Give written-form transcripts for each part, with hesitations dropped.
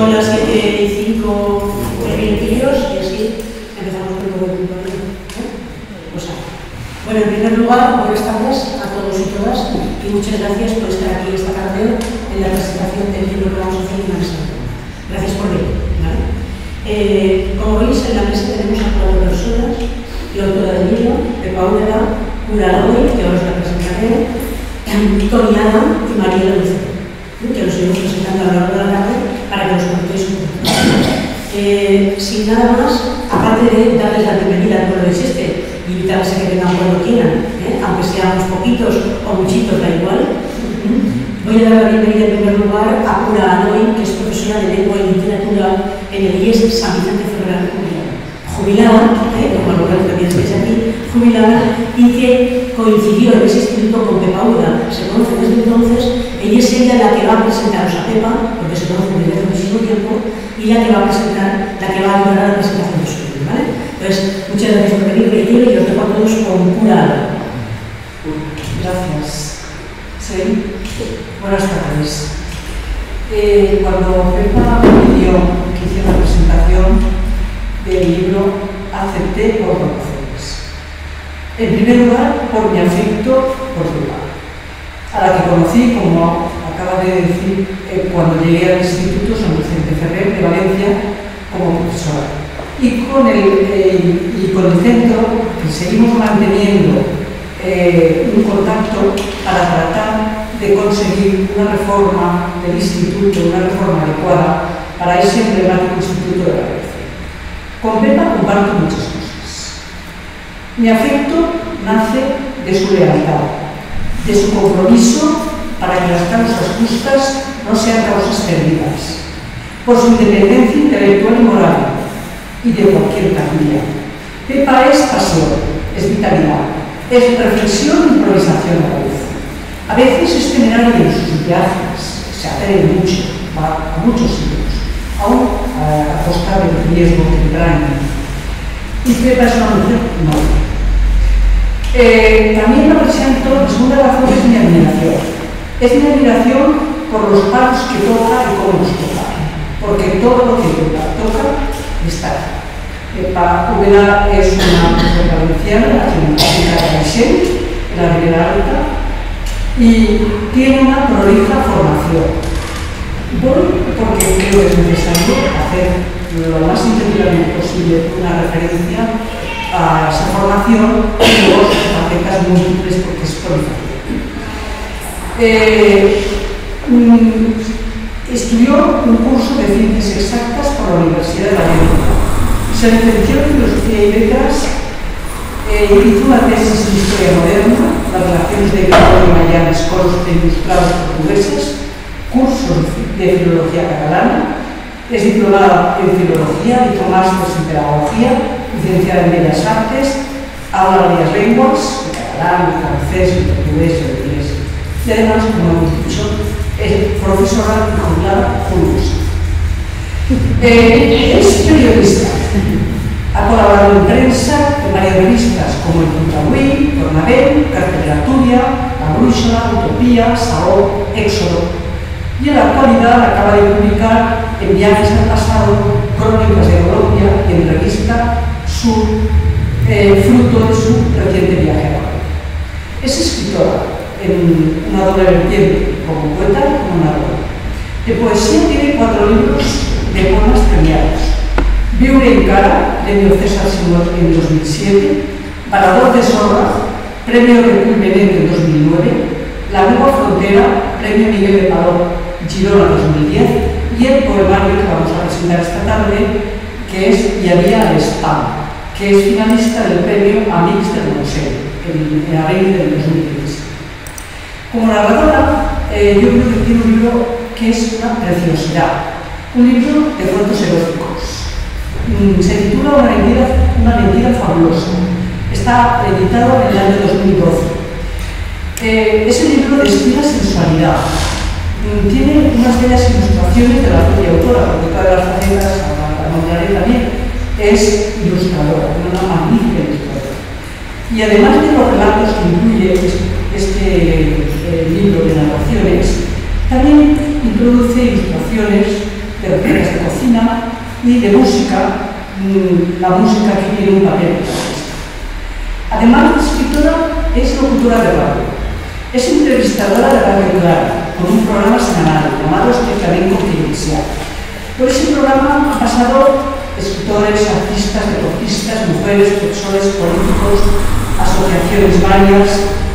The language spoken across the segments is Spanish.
Son las 7:05 minutillos y así empezamos con todo el punto. Bueno, en primer lugar, buenas tardes a todos y todas y muchas gracias por estar aquí esta tarde en la presentación del libro que vamos a hacer en la mesa. Gracias por venir. ¿Vale? Como veis, en la mesa tenemos a 4 personas: la autora del libro, Pepa Úbeda, Ura Loy, que ahora os la presentaré, Tony Adam y Mariela Lucero, que los iremos presentando a lo largo de la tarde para que nos contéis un poco. Sin nada más, aparte de darles la bienvenida al pueblo de Cheste y invitarles a que vengan cuando quieran, aunque seamos poquitos o muchitos, da igual. Voy a dar la bienvenida en primer lugar a Ura Loy, que es profesora de Lengua y Literatura en el IES San Vicente Ferrer, jubilada, como lo que también estáis aquí, jubilada, y que coincidió en ese instituto con Pepa Úbeda. Se conoce desde entonces, ella es la que va a presentaros a Pepa, porque se conocen desde hace muchísimo tiempo, y la que va a presentar, la que va a ayudar a la presentación de su libro, ¿vale? Entonces, muchas gracias por venir, reitero, y os dejo a todos con Ura. Gracias. Sí. Buenas tardes. Cuando Pepa me pidió que hiciera la presentación del libro, acepté por 2 razones. En primer lugar, por mi afecto por Pepa, a la que conocí, como acaba de decir, cuando llegué al Instituto San Vicente Ferrer de Valencia como profesora. Y con el centro que seguimos manteniendo un contacto para tratar de conseguir una reforma del instituto, una reforma adecuada para ese emblemático instituto de Valencia. Con Pepa comparto muchas cosas. Mi afecto nace de su lealtad, de su compromiso para que las causas justas no sean causas perdidas, por su independencia intelectual y moral, y de cualquier cantidad. Pepa es pasión, es vitalidad, es reflexión e improvisación a la vez. A veces es temeraria en sus viajes, se atreve mucho, va a muchos sitios, aún a costa del riesgo que traen. Y Pepa es una mujer noble. También la presento, la segunda razón es mi admiración. Es mi admiración por los palos que toca y cómo los toca, porque todo lo que toca está aquí. Pepa Úbeda es una mujer valenciana, científica de Caixent, en la Ribera Alta, y tiene una prolija formación. Voy porque creo que es necesario hacer lo más sintéticamente posible una referencia a esa formación y luego sus facetas múltiples porque es polifacética. Estudió un curso de ciencias exactas por la Universidad de Valencia. Se licenció en Filosofía y Letras, hizo una tesis en Historia Moderna, las relaciones de Gregorio Magallanes con los ilustrados portugueses, cursos de Filología Catalana, es diplomada en Filología, hizo másteres en Pedagogía, licenciada en Bellas Artes, habla varias lenguas, el catalán, el francés, el portugués, el inglés. Y además, como hemos dicho, es profesora titulada Fulvus. Es periodista. Ha colaborado en prensa en varias revistas como El Contrabuí, Tornabel, Cartera Turia, La Brúixola, Utopía, Saó, Éxodo. Y en la actualidad acaba de publicar en Viajes al Pasado, Crónicas de Colombia y en Revista Sur, fruto de su reciente viaje a Colombia. Es escritora en una doble vertiente, como poeta y como narradora. De poesía tiene 4 libros de poemas premiados. Viure en Cara, premio César Simón en 2007, Parador de Sorra, premio Recull Benet en 2009, La Nueva Frontera, premio Miguel de Paló, Girona 2010, y el poemario que vamos a presentar esta tarde, que es Y había al spam, que es finalista del premio Amics del Museo, en abril del 2015. Como narradora, yo creo que tiene un libro que es una preciosidad, un libro de cuentos eróticos. Se titula Una mentira fabulosa. Está editado en el año 2012. Es el libro destila sensualidad. Tiene unas bellas ilustraciones de la propia autora, porque todas las facetas, la nombraré también, es ilustradora, una magnífica ilustradora. Y además de los relatos que incluye este libro de narraciones, también introduce ilustraciones de recetas de medicina y de música. La música aquí tiene un papel protagonista. Además de escritora, es locutora de radio. Es entrevistadora de Radio Rural, con un programa semanal llamado Especialmente Confidencial. Por ese programa han pasado escritores, artistas, deportistas, mujeres, profesores, políticos, asociaciones varias.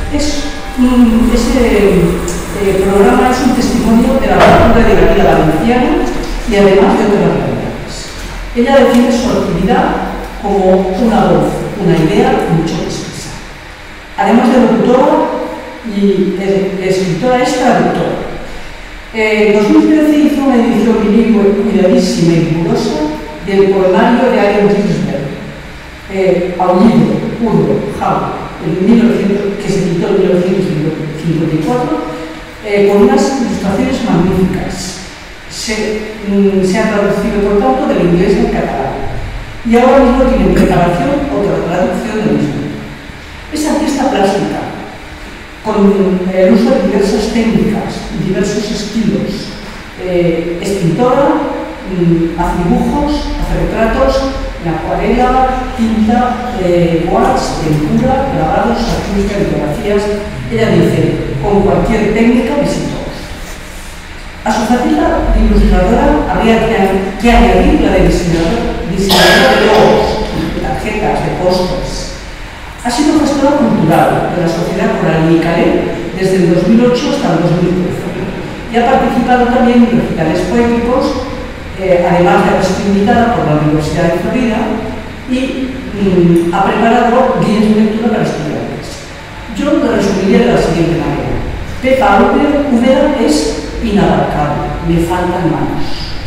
Ese programa es un testimonio de la cultura de la vida valenciana y además de otras realidades. Ella define su actividad como una voz, una idea y mucho que expresar. Además de locutora y escritora, es traductora. En 2013 hizo una edición bilingüe cuidadísima y rigurosa del poemario de Allen Ginsberg, Aullido, Urdo, Jaula, que se editó en 1954, con unas ilustraciones magníficas. Se ha traducido, por tanto, del inglés al catalán. Y ahora mismo tiene en preparación otra traducción del mismo. Es artista plástica, con el uso de diversas técnicas, diversos estilos. Es pintora, hace dibujos, hace retratos, en acuarela, tinta, gouache, pintura, grabados, artistas, litografías. Ella dice, con cualquier técnica visitó. A su faceta de ilustradora habría que añadir la de diseñadora de logos, de tarjetas, de pósters. Ha sido gestora cultural de la Sociedad Coral Nicalé desde el 2008 hasta el 2013 y ha participado también en recitales poéticos, además de haber sido invitada por la Universidad de Florida y ha preparado guías de lectura para estudiantes. Yo lo resumiría de la siguiente manera. Pepa Úbeda es inabarcable, me faltan manos.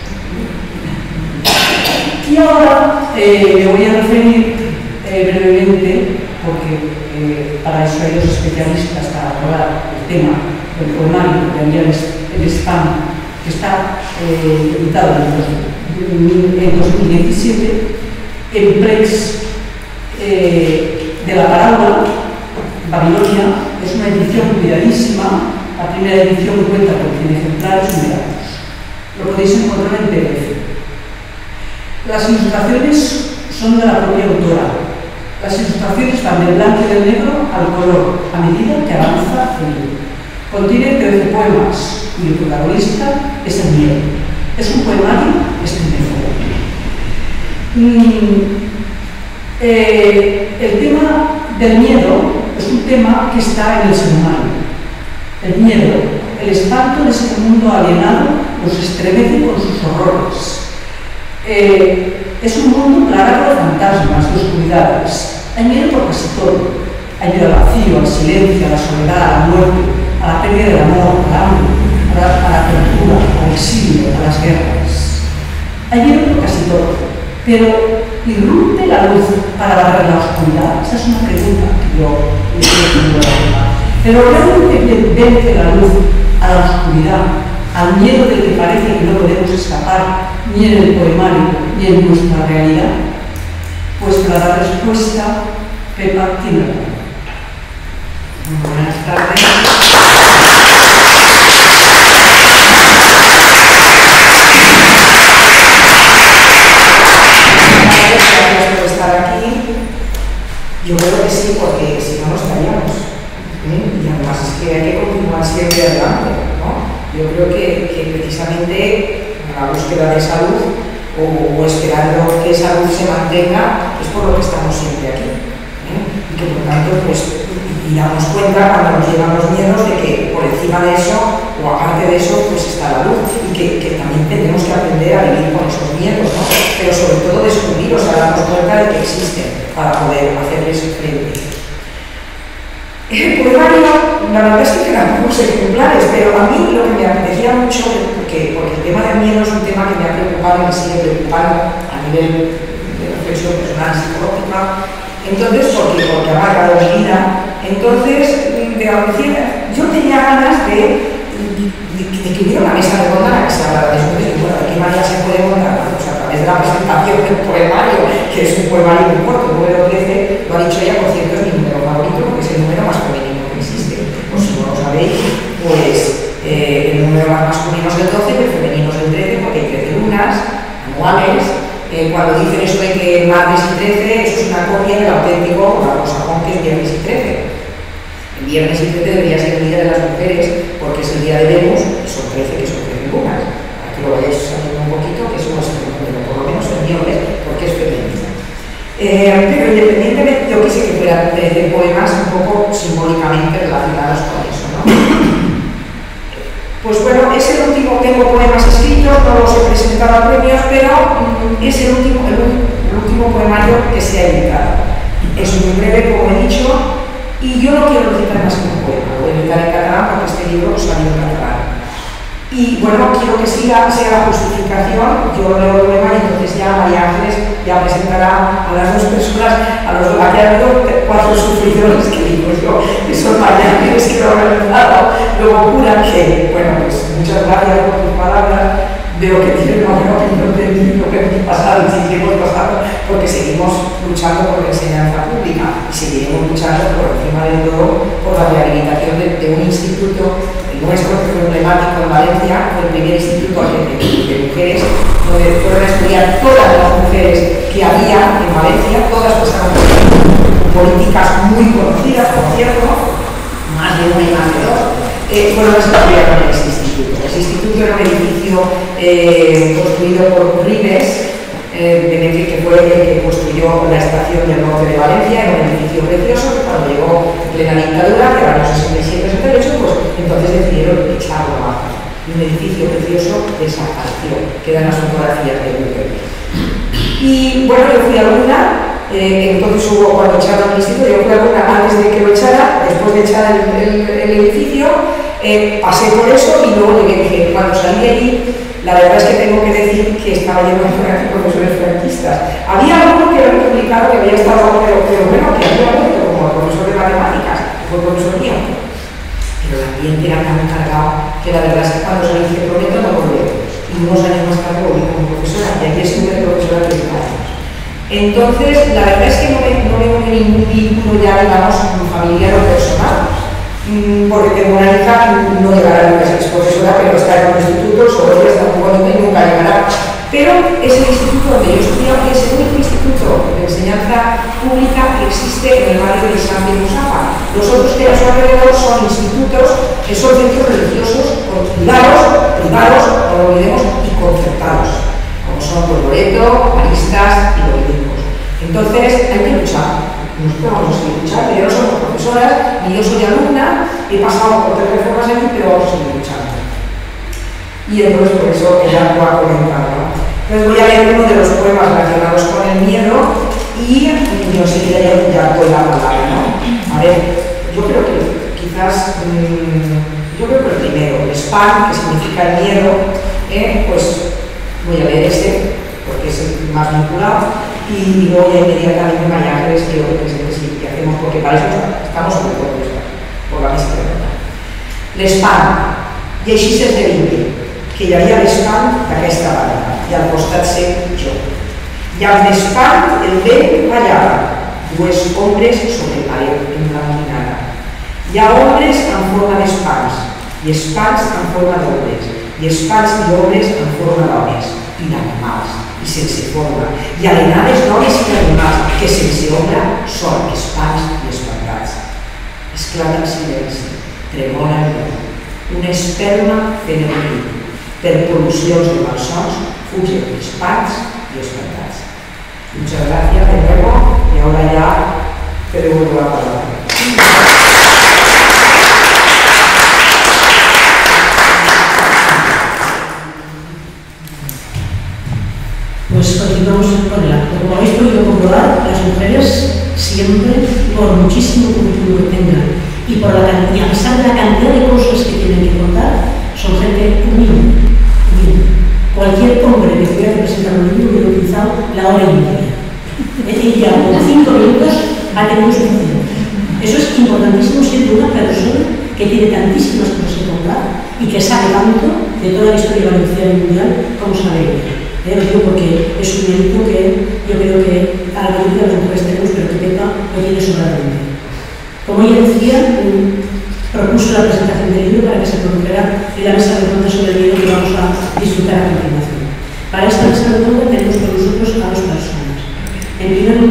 Y ahora me voy a referir brevemente, porque para eso hay dos especialistas para hablar del tema del poemario que había en España, que está editado en 2017 en Plex de la Parábola, Babilonia. Es una edición cuidadísima. La primera edición cuenta con 100 ejemplares numerados. Lo podéis encontrar en PDF. Las ilustraciones son de la propia autora. Las ilustraciones van del blanco y del negro al color a medida que avanza el libro. Contiene 13 poemas y el protagonista es el miedo. Es un poemario estremecedor. El tema del miedo es un tema que está en el ser humano. El miedo, el espanto de ese mundo alienado nos estremece con sus horrores. Es un mundo plagado de fantasmas, de oscuridades. Hay miedo por casi todo. Hay miedo al vacío, al silencio, a la soledad, a la muerte, a la pérdida del amor, al hambre, a la tortura, al exilio, a las guerras. Hay miedo por casi todo. Pero ¿irrumpe la luz para barrer la oscuridad? Esa es una pregunta que yo le quiero hacer. Pero realmente vence la luz a la oscuridad, al miedo del que parece que no podemos escapar ni en el poemario ni en nuestra realidad. Pues para la respuesta, Pepa tiene razón. Buenas tardes. Gracias por estar aquí. Yo creo que sí, porque si no, no estaríamos. Y además es que hay que continuar siempre adelante, ¿no? Yo creo que precisamente la búsqueda de salud o esperando que esa luz se mantenga es por lo que estamos siempre aquí. Y que por tanto, pues, y damos cuenta cuando nos llegan los miedos de que por encima de eso o aparte de eso, pues está la luz y que también tenemos que aprender a vivir con esos miedos, ¿no? Pero sobre todo descubrirlos, a darnos cuenta de que existen para poder hacerles frente. El poemario, la verdad es que quedan pocos ejemplares, pero a mí lo que me apetecía mucho, porque el tema del miedo es un tema que me ha preocupado y me sigue preocupando a nivel de reflexión personal, psicológica, entonces, porque ha marcado mi vida, entonces, yo tenía ganas de que hubiera una mesa redonda en la que se hablara de eso. Entonces, bueno, ¿de qué manera se puede montar? Pues a través de la presentación del poemario, que es un poemario muy corto, el número 13, lo ha dicho ella, por cierto, es mi número favorito, porque es el número más femenino que existe. Pues si no lo sabéis, pues el número más masculino es el 12 y el femenino es el 13, porque hay 13 lunas, iguales. Cuando dicen eso de que martes y 13, eso es una copia del auténtico anglosajón que es viernes y 13. El viernes y 13 debería ser el Día de las Mujeres, porque es el día de Venus, y son 13 que son 13 lunas. Para que lo vayáis sabiendo un poquito, que eso no es el número, por lo menos el mío es, porque es femenino. Pero independientemente, yo quise que fueran 13 poemas un poco simbólicamente relacionados con eso, ¿no? Pues bueno, es el último, tengo poemas escritos, no los he presentado a premios, pero es el último poemario que se ha editado. Es muy breve, como he dicho, y yo no quiero recitar más que un poema, lo voy a editar en catalán porque este libro salió en catalán. Y bueno, quiero que sea la justificación, yo leo el poema y entonces ya María Ángeles ya presentará a las dos personas, aquí ha habido 4 sufridores que digo yo, que son María Ángeles que lo han organizado, luego Cura que, bueno, pues muchas gracias por tus palabras, veo que tienen una buena opinión de lo que hemos pasado y seguimos pasando porque seguimos luchando por la enseñanza pública y seguiremos luchando por encima de todo por la rehabilitación de un instituto nuestro que fue emblemático en Valencia, fue el primer instituto de mujeres donde fueron a estudiar todas las mujeres que había en Valencia, todas pasaron por políticas muy conocidas, por cierto, más de una y más de dos, fueron a estudiar en ese instituto. Ese instituto era un edificio construido por Ribes, que fue el que construyó la estación del norte de Valencia, era un edificio precioso que cuando llegó plena dictadura, que era el año 67-68, pues entonces decidieron echarlo abajo. Un edificio precioso desapareció, quedan las fotografías de Google. Y bueno, yo fui alumna, entonces cuando echaron el instituto, yo fui alumna antes de que lo echara, después de echar el edificio, pasé por eso y luego llegué, dije, cuando salí de allí, la verdad es que tengo que decir que estaba lleno de profesores franquistas. Había alguno que había publicado que había estado, pero bueno, que había muerto, como el profesor de matemáticas, que fue el profesor mío. Pero el ambiente era tan cargado que la verdad es que cuando salí dije, prometo no volver. Y unos años más tarde volví como profesora, y aquí estuve de profesora 30 años. Entonces, la verdad es que no veo ningún vínculo ya, digamos, familiar o personal. Porque tengo una hija, no llegará nunca a ser profesora, pero está en un instituto, sobre ella está jugando y nunca llegará. Pero es el instituto donde yo estudié, es el único instituto de enseñanza pública que existe en el barrio de San de Musapa. Los otros que hay a su alrededor son institutos que son centros religiosos privados, no lo olvidemos, y concertados, como son Loreto, Maristas y Dominicos. Entonces hay que luchar. Nosotros vamos a seguir luchando, yo no soy profesora, ni yo soy alumna, he pasado por 3 reformas aquí, pero vamos a seguir luchando. Y entonces por eso ella lo ha comentado. Entonces voy a leer uno de los poemas relacionados con el miedo y yo seguiré ya con la palabra, ¿no? A ver, yo creo que quizás, yo creo que el primero, el spam, que significa el miedo, pues voy a leer este, porque es el más vinculado. Y luego ya inmediatamente María Ángeles quiero que presente si que hacemos, porque para eso estamos sobre todo por la mesa de verdad. L'espant, i així s'esdevingué, que hi havia l'espant d'aquesta banda, i al costat seu jo. I amb l'espant el vent ballava, 2 ombres sobre el paret enlaminada. Hi ha ombres en forma d'espants, i espants en forma d'ombres, i espants i ombres en forma d'homes, i d'animals, i sense forma, i alenades d'homes i animals que sense ombra són espants i espantats. Esclata el silenci, tremola el vent, una esperma fent el riu, per pol·lucions de malsons fugen espants i espantats. Muchas gracias de nuevo y ahora ya te devuelvo la palabra. Pues continuamos con el acto. Como habéis podido comprobar, las mujeres siempre, por muchísimo currículum que tengan y a pesar de la cantidad de cosas que tienen que contar, son gente humilde. Cualquier hombre que tuviera que presentar un libro hubiera utilizado la hora y media. Es decir, ya con 5 minutos ha tenido suficiente. Eso es importantísimo siempre una persona que tiene tantísimas cosas que contar y que sabe tanto de toda la historia valenciana y mundial como sabe ella. Lo digo porque es un mérito que yo creo que a la mayoría de las mujeres tenemos, pero que Pepa lo tiene sobradamente. Como ella decía, propuso la presentación del libro para que se produjera en la mesa redonda sobre el libro que vamos a disfrutar a continuación. Para esta mesa redonda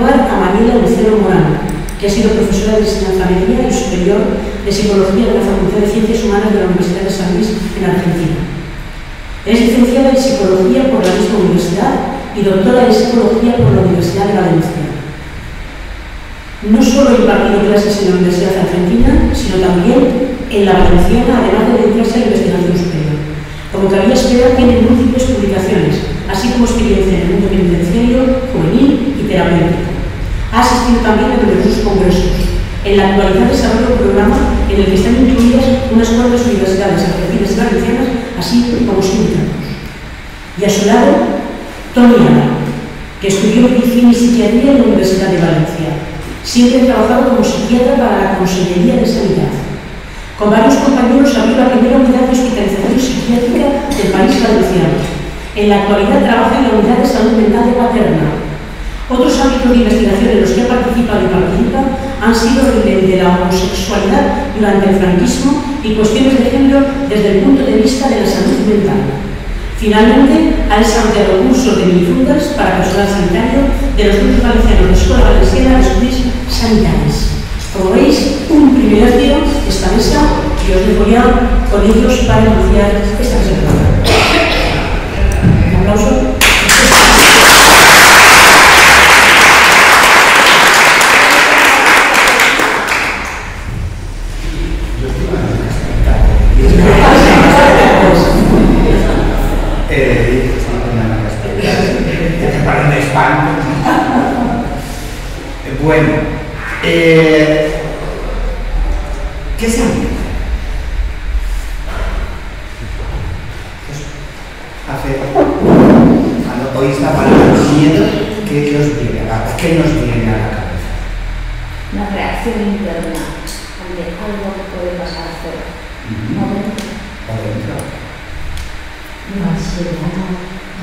lugar a Mariela Lucero Morán, que ha sido profesora de enseñanza media y superior de Psicología de la Facultad de Ciencias Humanas de la Universidad de San Luis, en Argentina. Es licenciada en Psicología por la misma universidad y doctora en Psicología por la Universidad de Valencia. No solo ha impartido clases en la Universidad Argentina, sino también en la Valenciana, además de dedicarse a la investigación superior. Como cabía esperar, tiene múltiples publicaciones, así como experiencia en el mundo penitenciario, juvenil y terapéutico. Ha asistido también a numerosos congresos. En la actualidad desarrolla un programa en el que están incluidas unas cuantas universidades argentinas y valencianas, así como sindicatos. Y a su lado, Tony Ana, que estudió medicina y psiquiatría en la Universidad de Valencia. Siempre ha trabajado como psiquiatra para la Consellería de Sanidad. Con varios compañeros abrió la primera unidad de hospitalización psiquiátrica del país valenciano. En la actualidad trabaja en la unidad de salud mental de Paterna. Otros ámbitos de investigación en los que ha participado y participa han sido el de la homosexualidad durante el franquismo y cuestiones de género desde el punto de vista de la salud mental. Finalmente, ha desarrollado cursos de minifunders para personal sanitario de los grupos valencianos de Escuela Valenciana de Estudios Sanitarios. Como veis, un privilegio esta mesa y os dejo ya con ellos para iniciar esta presentación. Un aplauso. Bueno, ¿qué se entiende? Cuando oís la palabra miedo, ¿qué os viene a la cabeza? ¿Qué nos viene a la cabeza? Una reacción interna ante algo que puede pasar afuera. O dentro. Una ansiedad.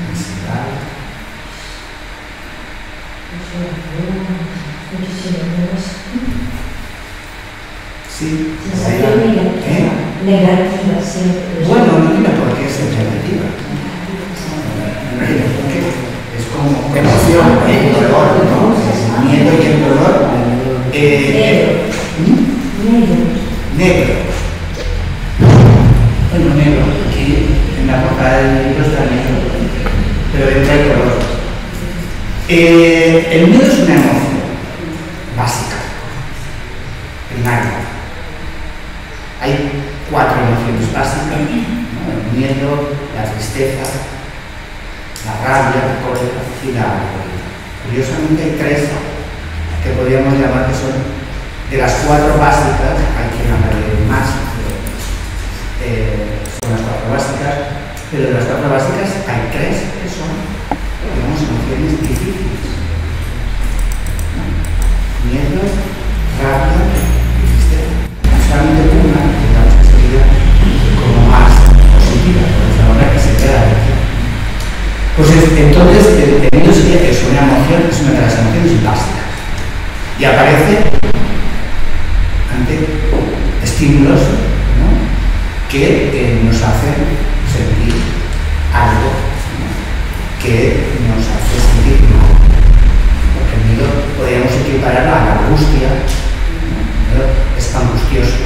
Sí. Sensación negativa. Negativa siempre. Bueno, no tiene por qué ser negativa. Es como emoción, el dolor, ¿no? El miedo y el dolor. Negro. Bueno, negro. Aquí en la portada del libro está negro, pero dentro hay color. El miedo es una emoción básica, primaria. Hay 4 emociones básicas, ¿no? El miedo, la tristeza, la rabia, la cólera y la alegría. Curiosamente hay 3 que podríamos llamar que son de las 4 básicas, hay quien habla de más, son las 4 básicas, pero de las 4 básicas hay 3 que son, digamos, emociones difíciles. ¿No? Miedo, rabia y tristeza. Solamente una, digamos que sería como más positiva, por esa manera que se queda aquí. Pues entonces, el miedo sería que es una emoción, es una de las emociones básicas. Y aparece ante estímulos, ¿no? Que nos hacen sentir algo, ¿no? Que nos hace sentir mal. Porque el miedo podríamos equipararlo a la angustia, ¿no? Es angustioso.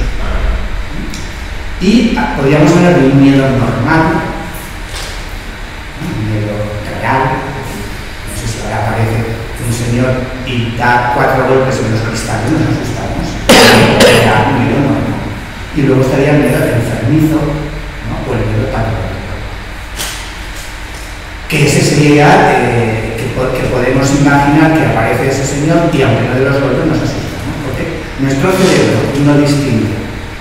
Y podríamos hablar de un miedo normal, un miedo real. No sé si ahora aparece un señor y da 4 golpes en los cristales, nos asustamos. Era un miedo normal. Y luego estaría el miedo enfermizo, ¿no? O el miedo patológico. Que ese sería que podemos imaginar que aparece ese señor y aunque no de los golpes nos asusta, ¿no? Porque nuestro cerebro no distingue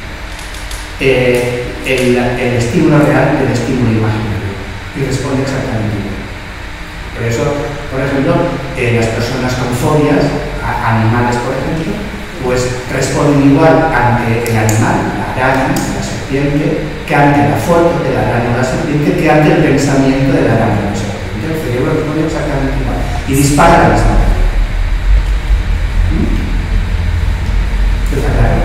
el estímulo real del estímulo imaginario y responde exactamente igual. Por eso, por ejemplo, las personas con fobias, animales por ejemplo, pues responden igual ante el animal, la araña, la serpiente, que ante la foto de la araña o la serpiente, que ante el pensamiento de la araña o la serpiente. El cerebro responde exactamente igual y dispara la misma manera. ¿Está claro?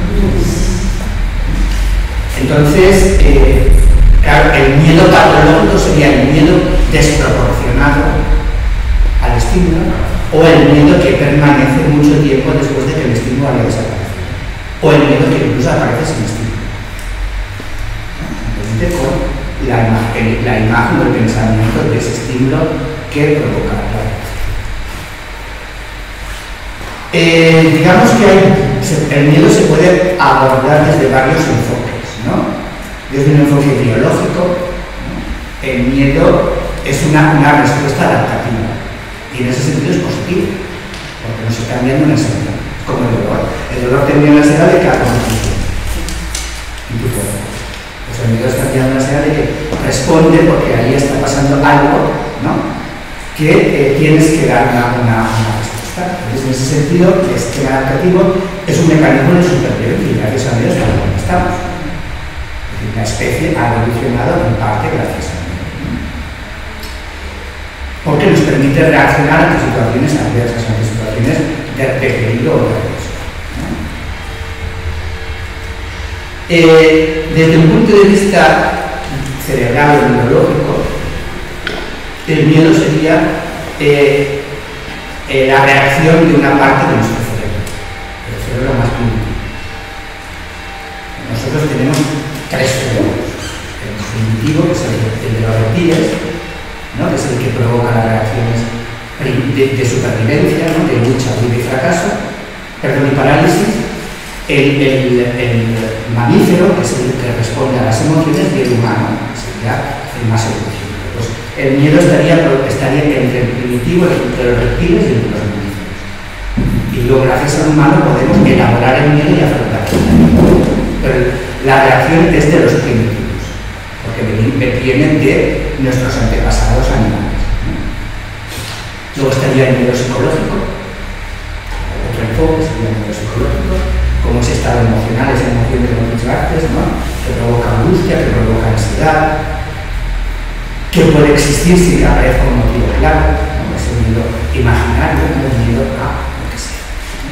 Entonces, claro, el miedo patológico sería el miedo desproporcionado al estímulo o el miedo que permanece mucho tiempo después de que el estímulo haya desaparecido, o el miedo que incluso aparece sin estímulo. Con la imagen o el pensamiento de ese estímulo que provoca la reacción. Digamos que el miedo se puede abordar desde varios enfoques, ¿no? Desde un enfoque biológico, ¿no? El miedo es una respuesta adaptativa y en ese sentido es positivo, porque nos está enviando una señal, como el dolor. El dolor te envía una señal de que algo no funciona en tu cuerpo. El miedo está enviando una señal de que responde porque ahí está pasando algo, ¿no? Que tienes que dar una respuesta. Entonces, en ese sentido, el esquema adaptativo es un mecanismo de supervivencia y gracias a Dios es donde estamos. Es decir, la especie ha evolucionado en parte gracias a Dios, ¿no? Porque nos permite reaccionar ante situaciones adversas, ante situaciones de peligro o de riesgo. Desde un punto de vista cerebral o neurológico, el miedo sería la reacción de una parte de nuestro cerebro, el cerebro más primitivo. Nosotros tenemos tres cerebros: el primitivo, que es el de los reptiles, ¿no? Que es el que provoca las reacciones de supervivencia, ¿no? De lucha, huida y fracaso, perdón y parálisis. El mamífero, que es el que responde a las emociones, y el humano, que sería el más evolucionado. Pues el miedo estaría entre el primitivo, entre los reptiles y entre los mamíferos. Y luego, gracias al humano, podemos elaborar el miedo y afrontarlo. Pero la reacción es de los primitivos, porque vienen de nuestros antepasados animales, ¿no? Luego estaría el miedo psicológico, otro enfoque sería el miedo psicológico, como ese estado emocional, esa emoción que hemos dicho antes, ¿no? Que provoca angustia, que provoca ansiedad, que puede existir sin que aparezca un motivo claro, ¿no? Ese miedo imaginario, ¿no? El miedo a lo que sea.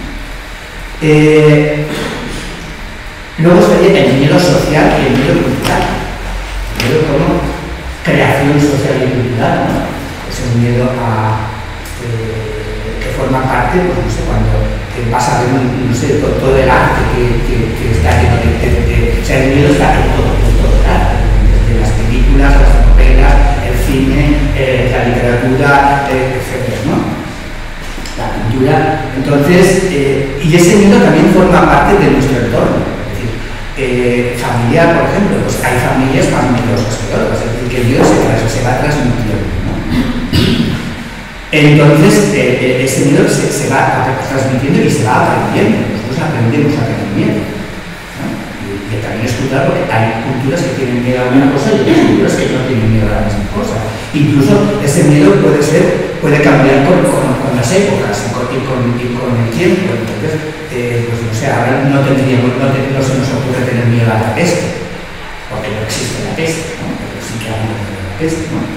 Luego estaría el miedo social y el miedo cultural. El miedo como creación social y cultural, ¿no? Es el miedo a que forma parte, pues no sé, cuando vas a ver, no sé, todo el arte que está lleno o sea, el miedo está en todo el arte, desde las películas, las novelas, el cine, la literatura, etc., ¿no? La pintura. Entonces, y ese miedo también forma parte de nuestro entorno. Es decir, familiar, por ejemplo, pues hay familias más miedosas que otras, es decir, que el miedo se va transmitiendo, ¿no? Entonces, ese miedo se va transmitiendo y se va aprendiendo. Nosotros aprendemos a tener miedo, ¿no? Y también es cultural porque hay culturas que tienen miedo a una cosa y otras culturas que no tienen miedo a la misma cosa. Incluso ese miedo puede cambiar con las épocas y con el tiempo. Entonces, pues no sé, ahora no se nos ocurre tener miedo a la peste, porque no existe la peste, ¿no? Pero sí que hay miedo a la peste, ¿no?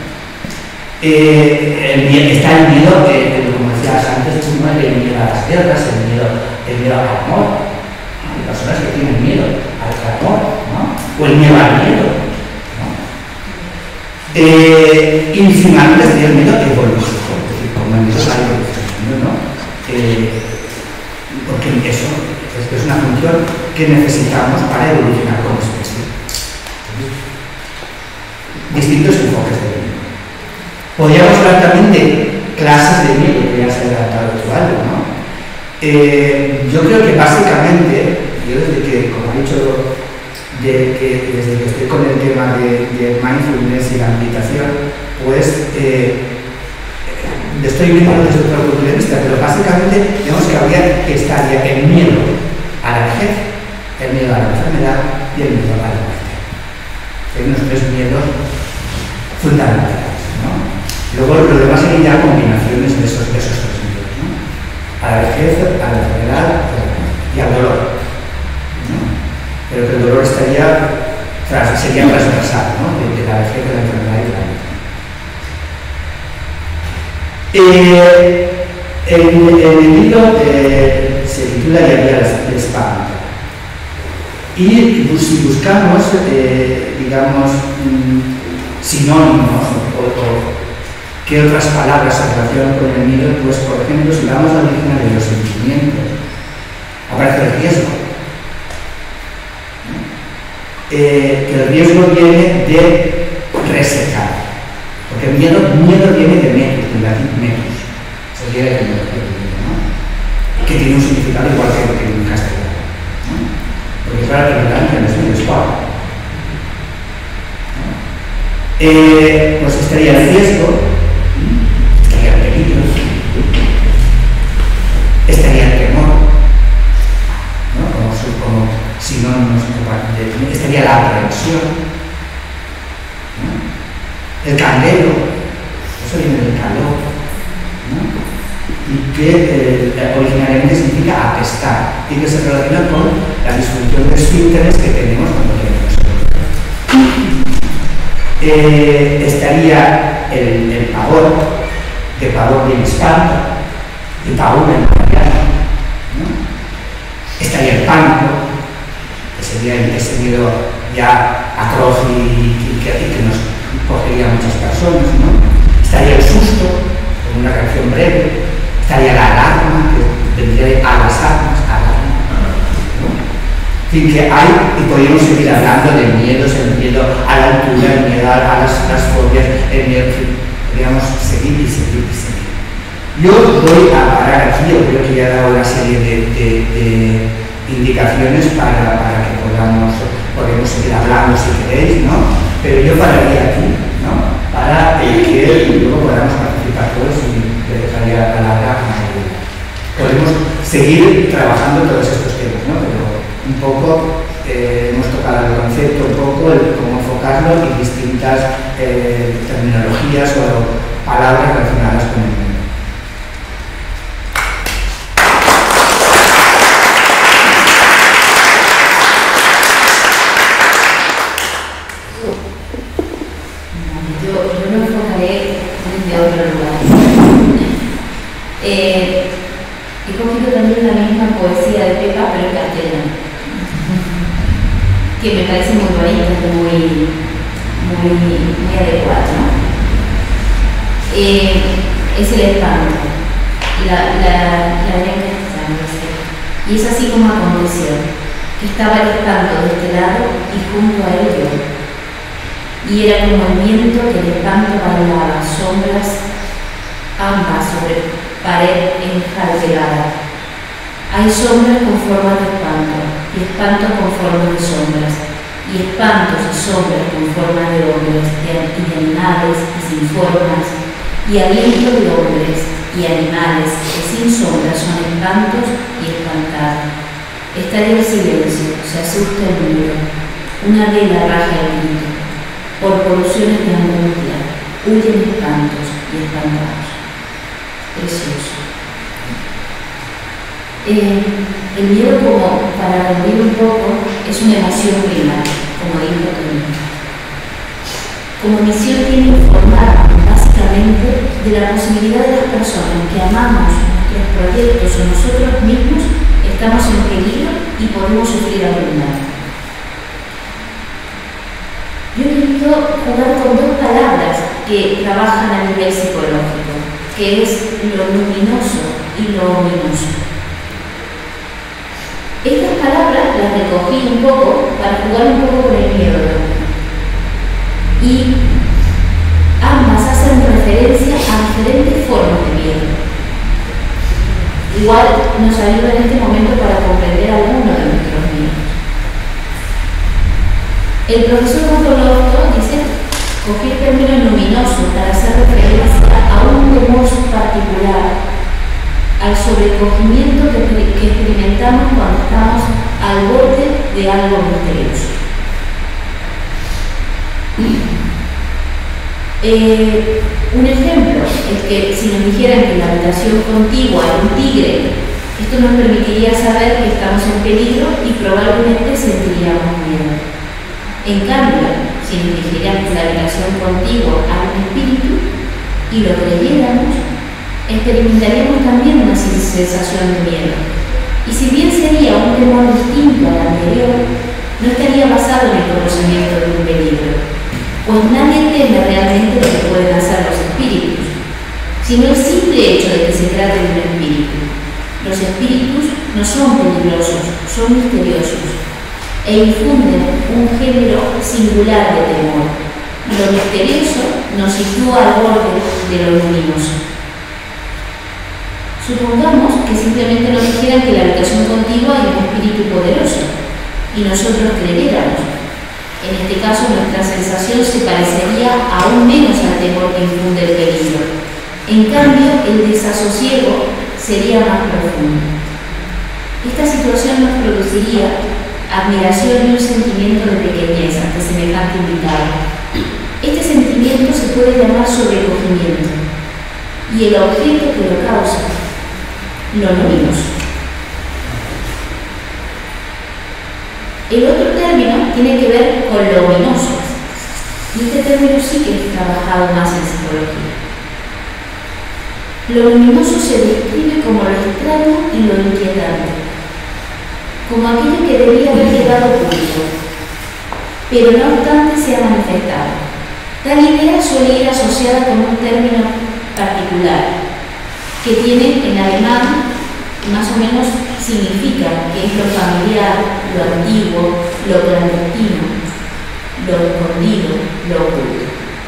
Está el miedo, como decías antes, el miedo a las guerras, el miedo al amor. Hay personas que tienen miedo al amor, ¿no? O el miedo al miedo, ¿no? Y finalmente estaría el miedo evolutivo, es decir, como el miedo a la evolución, ¿no? Porque eso es una función que necesitamos para evolucionar como especie. Distintos enfoques de miedo. Podríamos hablar también de clases de miedo, que ya se ha adaptado tu algo, ¿no? Yo creo que básicamente, yo desde que, como he dicho, desde que estoy con el tema de mindfulness y la meditación, pues estoy viendo desde otro punto de vista, pero básicamente digamos que estaría el miedo a la vejez, el miedo a la enfermedad y el miedo a la muerte. Hay unos tres miedos fundamentales, ¿no? Luego lo demás serían ya combinaciones de esos tres miedos, ¿no? A la vejez, a la enfermedad y al dolor, ¿no? Pero que el dolor sería transversal, ¿no? De la vejez, de la enfermedad y de la muerte. El libro se titula Guerrilla del Espanto. Y si buscamos, digamos, sinónimos ¿Qué otras palabras se relacionan con el miedo? Pues, por ejemplo, si vamos al diccionario de los sentimientos, aparece el riesgo. Que el riesgo viene de resecar. Porque el miedo viene de metus, en latín metus. Sería el miedo, ¿no? Que tiene un significado igual que en castellano, ¿no? Porque claro, que no es muy suave, ¿no? Pues estaría el riesgo, estaría el peligro, estaría el temor, ¿no? Como sinónimos, estaría la aprensión, ¿no? El candelo, eso viene del calor, ¿no? Y que originalmente significa apestar y que se relaciona con la disfunción de esfínteres que tenemos cuando queremos. Estaría el pavor, de pavor viene espanto, y pavor en italiano, ¿no? Estaría el pánico, que sería ese miedo ya atroz y que nos cogería a muchas personas, ¿no? Estaría el susto, con una reacción breve, estaría la alarma, que vendría de a las armas, alarma, ¿no? En fin, que hay, y podríamos seguir hablando de miedos, el miedo a la altura, el miedo a las fobias, el miedo, en fin, podríamos seguir y seguir y seguir. Yo voy a parar aquí, yo creo que ya he dado una serie de indicaciones para que podemos seguir hablando si queréis, ¿no? Pero yo pararía aquí, ¿no? Para que luego podamos participar todos y te dejaría la palabra a María. Podemos seguir trabajando todos estos temas, ¿no? Pero un poco hemos tocado el concepto, un poco el cómo enfocarlo y distintas terminologías o palabras relacionadas con el mundo. He cogido también la misma poesía de Pepa, pero en castellano, que me parece muy bonita, muy adecuada, ¿no? Es el espanto, la lengua en castellano, y es así como aconteció, que estaba el espanto de este lado y junto a él yo, y era como el viento que el espanto bailaba, sombras ambas sobre pared enjalbegada. Hay sombras con forma de espanto, y espanto con forma de sombras, y espantos y sombras con forma de hombres, y de animales y sin formas, y aliento de hombres y animales que sin sombras son espantos y espantados. Estalla el silencio, se asusta el muro, una vela raja el grito, por poluciones de angustia, huyen espantos y espantados. Precioso. El miedo, como para rendir un poco, es una emoción primaria, como dijo Tony. Como misión tiene que formar básicamente de la posibilidad de las personas que amamos nuestros proyectos o nosotros mismos estamos en peligro y podemos sufrir algún daño. Yo he querido jugar con dos palabras que trabajan a nivel psicológico, que es lo luminoso y lo ominoso. Estas palabras las recogí un poco para jugar un poco con el miedo y ambas hacen referencia a diferentes formas de miedo. Igual nos ayuda en este momento para comprender algunos de nuestros miedos. El profesor Montolorto dice: cogí el término luminoso para hacer referencia a un temor particular, al sobrecogimiento que experimentamos cuando estamos al borde de algo misterioso. Un ejemplo es que si nos dijeran que en la habitación contigua hay un tigre, esto nos permitiría saber que estamos en peligro y probablemente sentiríamos miedo. En cambio, si nos dijeran que en la habitación contigua hay un espíritu y lo creyéramos, experimentaríamos también una sensación de miedo. Y si bien sería un temor distinto al anterior, no estaría basado en el conocimiento de un peligro, pues nadie teme realmente lo que pueden hacer los espíritus, sino el simple hecho de que se trate de un espíritu. Los espíritus no son peligrosos, son misteriosos e infunden un género singular de temor. Lo misterioso nos sitúa al borde de lo luminoso. Supongamos que simplemente nos dijeran que en la habitación contigua hay un espíritu poderoso y nosotros creyéramos. En este caso, nuestra sensación se parecería aún menos al temor que infunde el peligro. En cambio, el desasosiego sería más profundo. Esta situación nos produciría admiración y un sentimiento de pequeñez ante semejante invitado. Este sentimiento se puede llamar sobrecogimiento y el objeto que lo causa, lo luminoso. El otro término tiene que ver con lo ominoso, y este término sí que es trabajado más en psicología. Lo luminoso se describe como lo extraño y lo inquietante, como aquello que debería haber quedado oculto, pero no obstante se ha manifestado. Tal idea suele ir asociada con un término particular, que tiene en alemán más o menos significa que es lo familiar, lo antiguo, lo clandestino, lo escondido, lo oculto.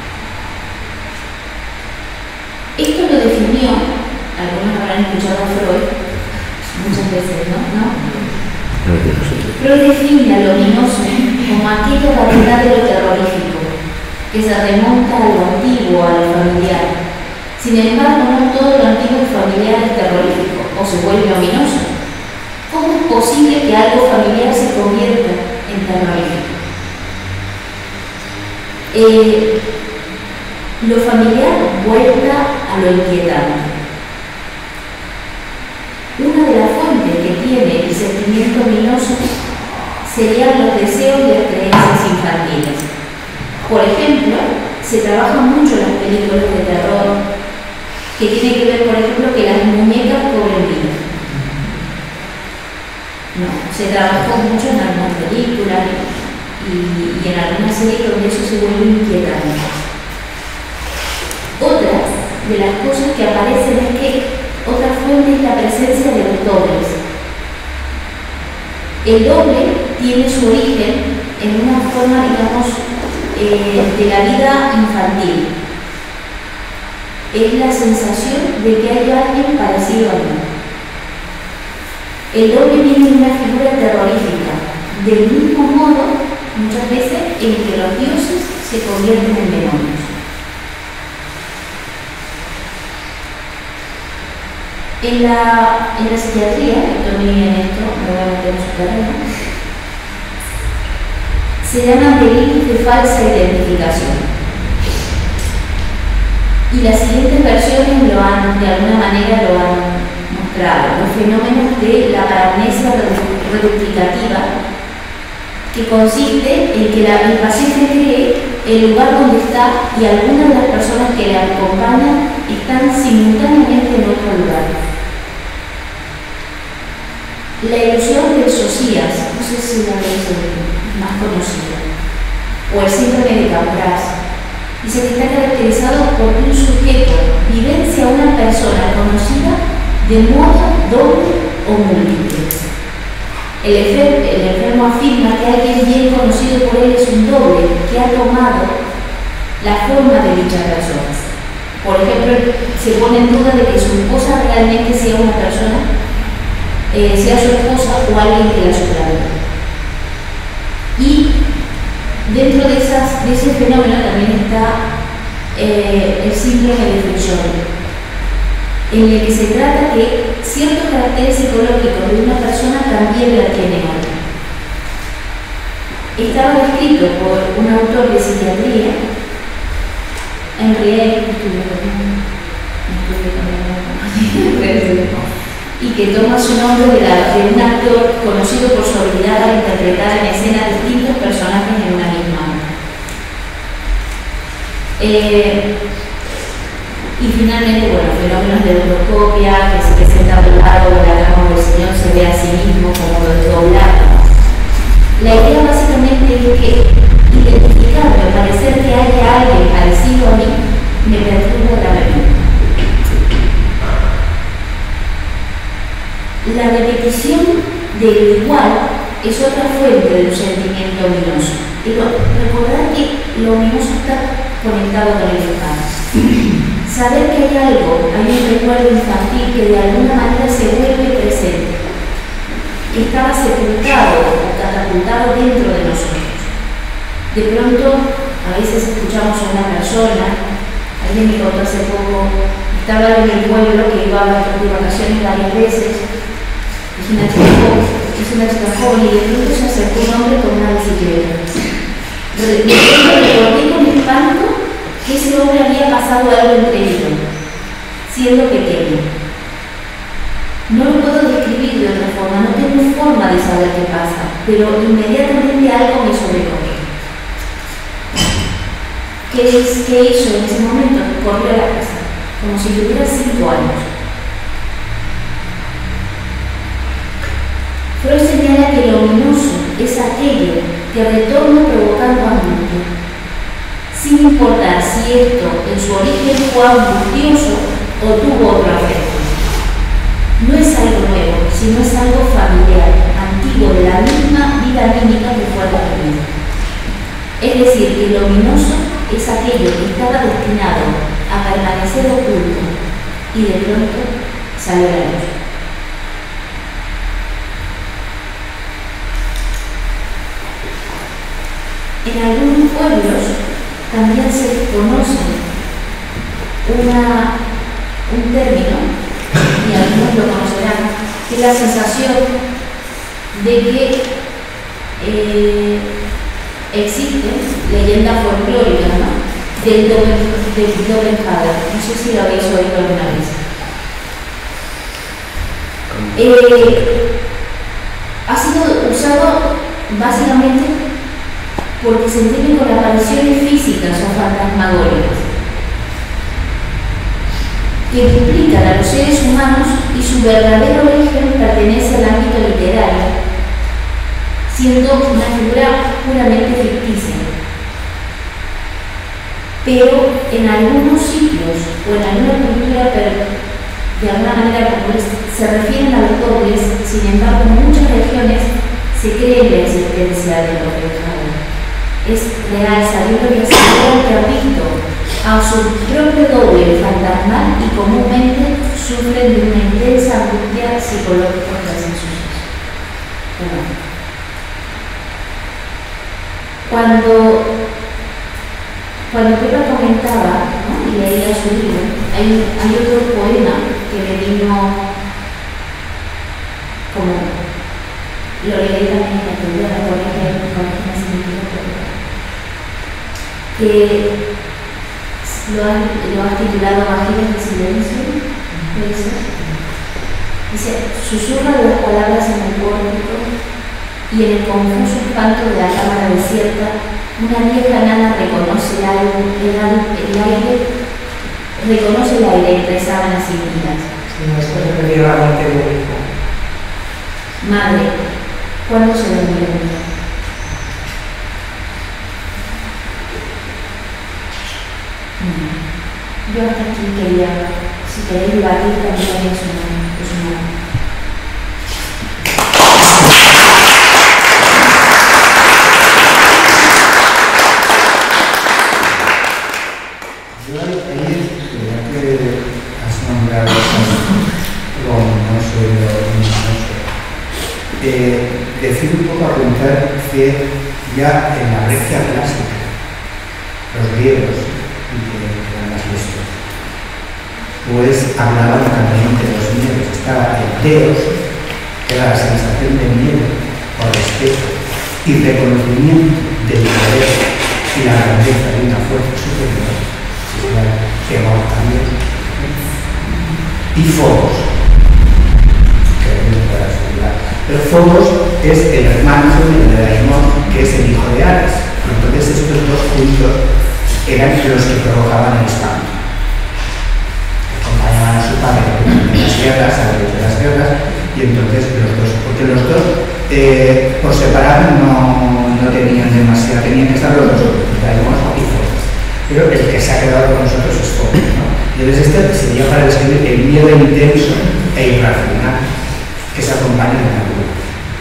Esto lo definió, algunos habrán escuchado a Freud, muchas veces, ¿no? Freud define a lo ominoso como aquella variedad de lo terrorífico, que se remonta a lo antiguo, a lo familiar. Sin embargo, no todo lo antiguo y familiar es terrorífico o se vuelve ominoso. ¿Cómo es posible que algo familiar se convierta en terrorífico? Lo familiar vuelta a lo inquietante. Una de las fuentes que tiene el sentimiento ominoso serían los deseos y las creencias infantiles. Por ejemplo, se trabaja mucho en las películas de terror, que tiene que ver, por ejemplo, que las muñecas cobren vida. No, se trabajó mucho en algunas películas y en algunas series donde eso se vuelve inquietante. Otras de las cosas que aparecen es que otra fuente es la presencia de los dobles. El doble tiene su origen en una forma, digamos, de la vida infantil. Es la sensación de que hay alguien parecido a mí. El doble viene de una figura terrorífica, del mismo modo, muchas veces, en que los dioses se convierten en demonios. En la psiquiatría, dominen esto, me voy a meter en su terreno, se llaman delitos de falsa identificación. Y las siguientes versiones de alguna manera lo han mostrado, los fenómenos de la paramnesia reduplicativa, que consiste en que el paciente cree el lugar donde está y algunas de las personas que le acompañan están simultáneamente en otro lugar. La ilusión del Socias, no sé si la veis más conocida, o el síndrome de Capgras, dice que está caracterizado por que un sujeto vivencia a una persona conocida de modo doble o múltiple. El enfermo afirma que alguien bien conocido por él es un doble que ha tomado la forma de dicha persona. Por ejemplo, se pone en duda de que su esposa realmente sea una persona, sea su esposa o alguien que la suplante. Y dentro de ese fenómeno también está el síndrome de Funchal, en el que se trata que ciertos caracteres psicológicos de una persona también la tiene otra. Estaba descrito por un autor de psiquiatría, Henriette, y que toma su nombre de un actor conocido por su habilidad para interpretar en escena distintos personajes en una misma. Y finalmente, bueno, fenómenos de euroscopia, que se presenta a un lado de la cama del Señor, se ve a sí mismo como desdoblado. La idea básicamente es que identificarme, parecer que haya alguien parecido a mí, me perturba gravemente. del igual es otra fuente de un sentimiento ominoso. Pero recordar que lo ominoso está conectado con el lejano. Saber que hay algo, hay un recuerdo infantil que de alguna manera se vuelve presente, que estaba sepultado o catapultado dentro de nosotros. De pronto, a veces escuchamos a una persona, alguien me contó hace poco, estaba en el pueblo que iba de vacaciones varias veces, es una chica joven y de pronto se acercó un hombre con una bicicleta. Recordé con espanto que ese hombre había pasado algo entre ellos, siendo pequeño. No lo puedo describir de otra forma, no tengo forma de saber qué pasa, pero inmediatamente algo me sobrecogió. ¿Qué hizo en ese momento? Corrió a la casa, como si tuviera 5 años. Freud señala que lo ominoso es aquello que retorna provocando angustia, sin importar si esto en su origen fue angustioso o tuvo otro efecto. No es algo nuevo, sino es algo familiar, antiguo, de la misma vida anímica que fue recibida. Es decir, que lo ominoso es aquello que estaba destinado a permanecer oculto y de pronto salió a la luz. En algunos pueblos también se conoce un término, y algunos lo conocerán, que es la sensación de que existen leyendas folclóricas, ¿no?, del Doppelganger. No sé si lo habéis oído alguna vez. Ha sido usado básicamente porque se entiende con apariciones físicas o fantasmagóricas que implican a los seres humanos y su verdadero origen pertenece al ámbito literario, siendo una figura puramente ficticia. Pero en algunos sitios o en alguna cultura, de alguna manera se refieren a los dobles, sin embargo en muchas regiones se cree la existencia de los doppelgangers. Es real, sabiendo que se que ha visto a su propio doble fantasmal y comúnmente sufren de una intensa angustia psicológica tras el suceso. Cuando Pepa comentaba, ¿no?, y leía su libro, hay otro poema que me vino como lo leí también en la teoría de la colegio que lo has titulado Vagines de silencio, ¿puede ser? Dice: susurra de las palabras en el pórtico y en el confuso espanto de la cámara desierta, una vieja nana reconoce el aire, reconoce el aire entre sábanas y vidas. Sí, esto es referido a la muerte de un hijo. Madre, ¿cuándo se durmió? Yo hasta aquí quería, si queréis debatir, también es una. Yo ahí, ya que has nombrado lo ominoso y lo luminoso, decir un poco, apuntar que ya en la Grecia clásica, los griegos, pues hablaban también de los miedos. Estaba el teos, que era la sensación de miedo o respeto y reconocimiento del poder y la grandeza de una fuerza superior, que va también. Y Phobos, que no puede asegurar. Pero Phobos es el hermano de Daimon, que es el hijo de Ares. Entonces estos dos juntos eran los que provocaban el espanto. Acompañaban a su padre en las guerras, a de las guerras, y entonces los dos, porque los dos por separado no tenían demasiado, tenían que estar los dos juntos, Daimon y Phobos. Pero el que se ha quedado con nosotros es Phobos, ¿no? Y entonces este sería para describir el miedo intenso e irracional que se acompaña en la luna.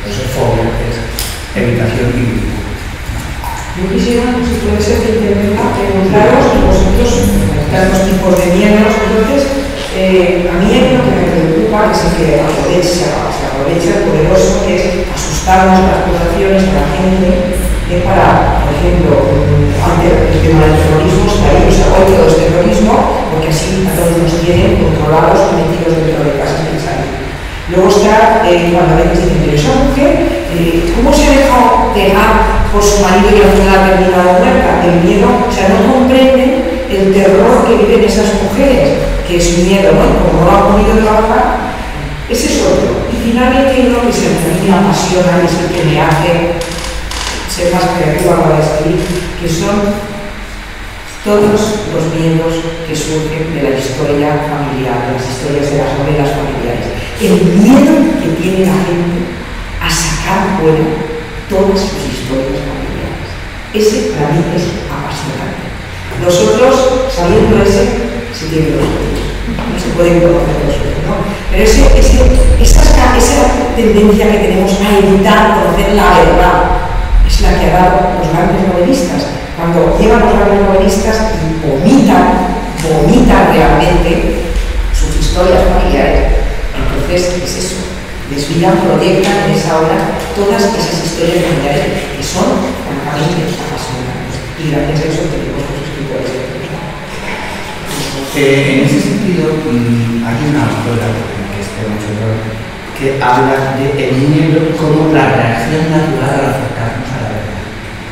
Eso es fobia, es evitación y ridículo. Yo quisiera, si puede ser que intervenga, preguntaros vosotros tantos tipos de miedos. Entonces, a mí hay uno que me preocupa, que es el que se aprovecha el poderoso, que es asustarnos las poblaciones, a la gente, para, por ejemplo, ante el tema del terrorismo, está ahí, o sea, hoy todo es terrorismo, porque así a todos nos tienen controlados, metidos dentro de casas necesarias. Luego está cuando a veces dicen, pero esa mujer, ¿cómo se ha dejado dejar por su marido y al final ha terminado muerta? El miedo, o sea, no comprende el terror que viven esas mujeres, que es miedo, ¿no? Como no han podido trabajar, ese es otro. Y finalmente hay uno que se me apasiona y es el que me hace ser más creativa para escribir, que son todos los miedos que surgen de la historia familiar, de las historias de las novelas familiares. El miedo que tiene la gente a sacar fuera todas sus historias familiares. Ese para mí es apasionante. Nosotros, sabiendo ese, se tienen los sueños. No se pueden conocer los sueños, ¿no? Pero esa tendencia que tenemos a evitar conocer la verdad es la que ha dado los grandes novelistas. Cuando llegan los grandes novelistas y vomitan realmente sus historias familiares, entonces es eso, desvían, proyectan en esa obra todas esas historias familiares que son francamente apasionantes. Y gracias a eso tenemos los escritores de en ese sentido, hay una autora que espero mucho que habla de el miedo como la reacción natural al acercarnos a la verdad.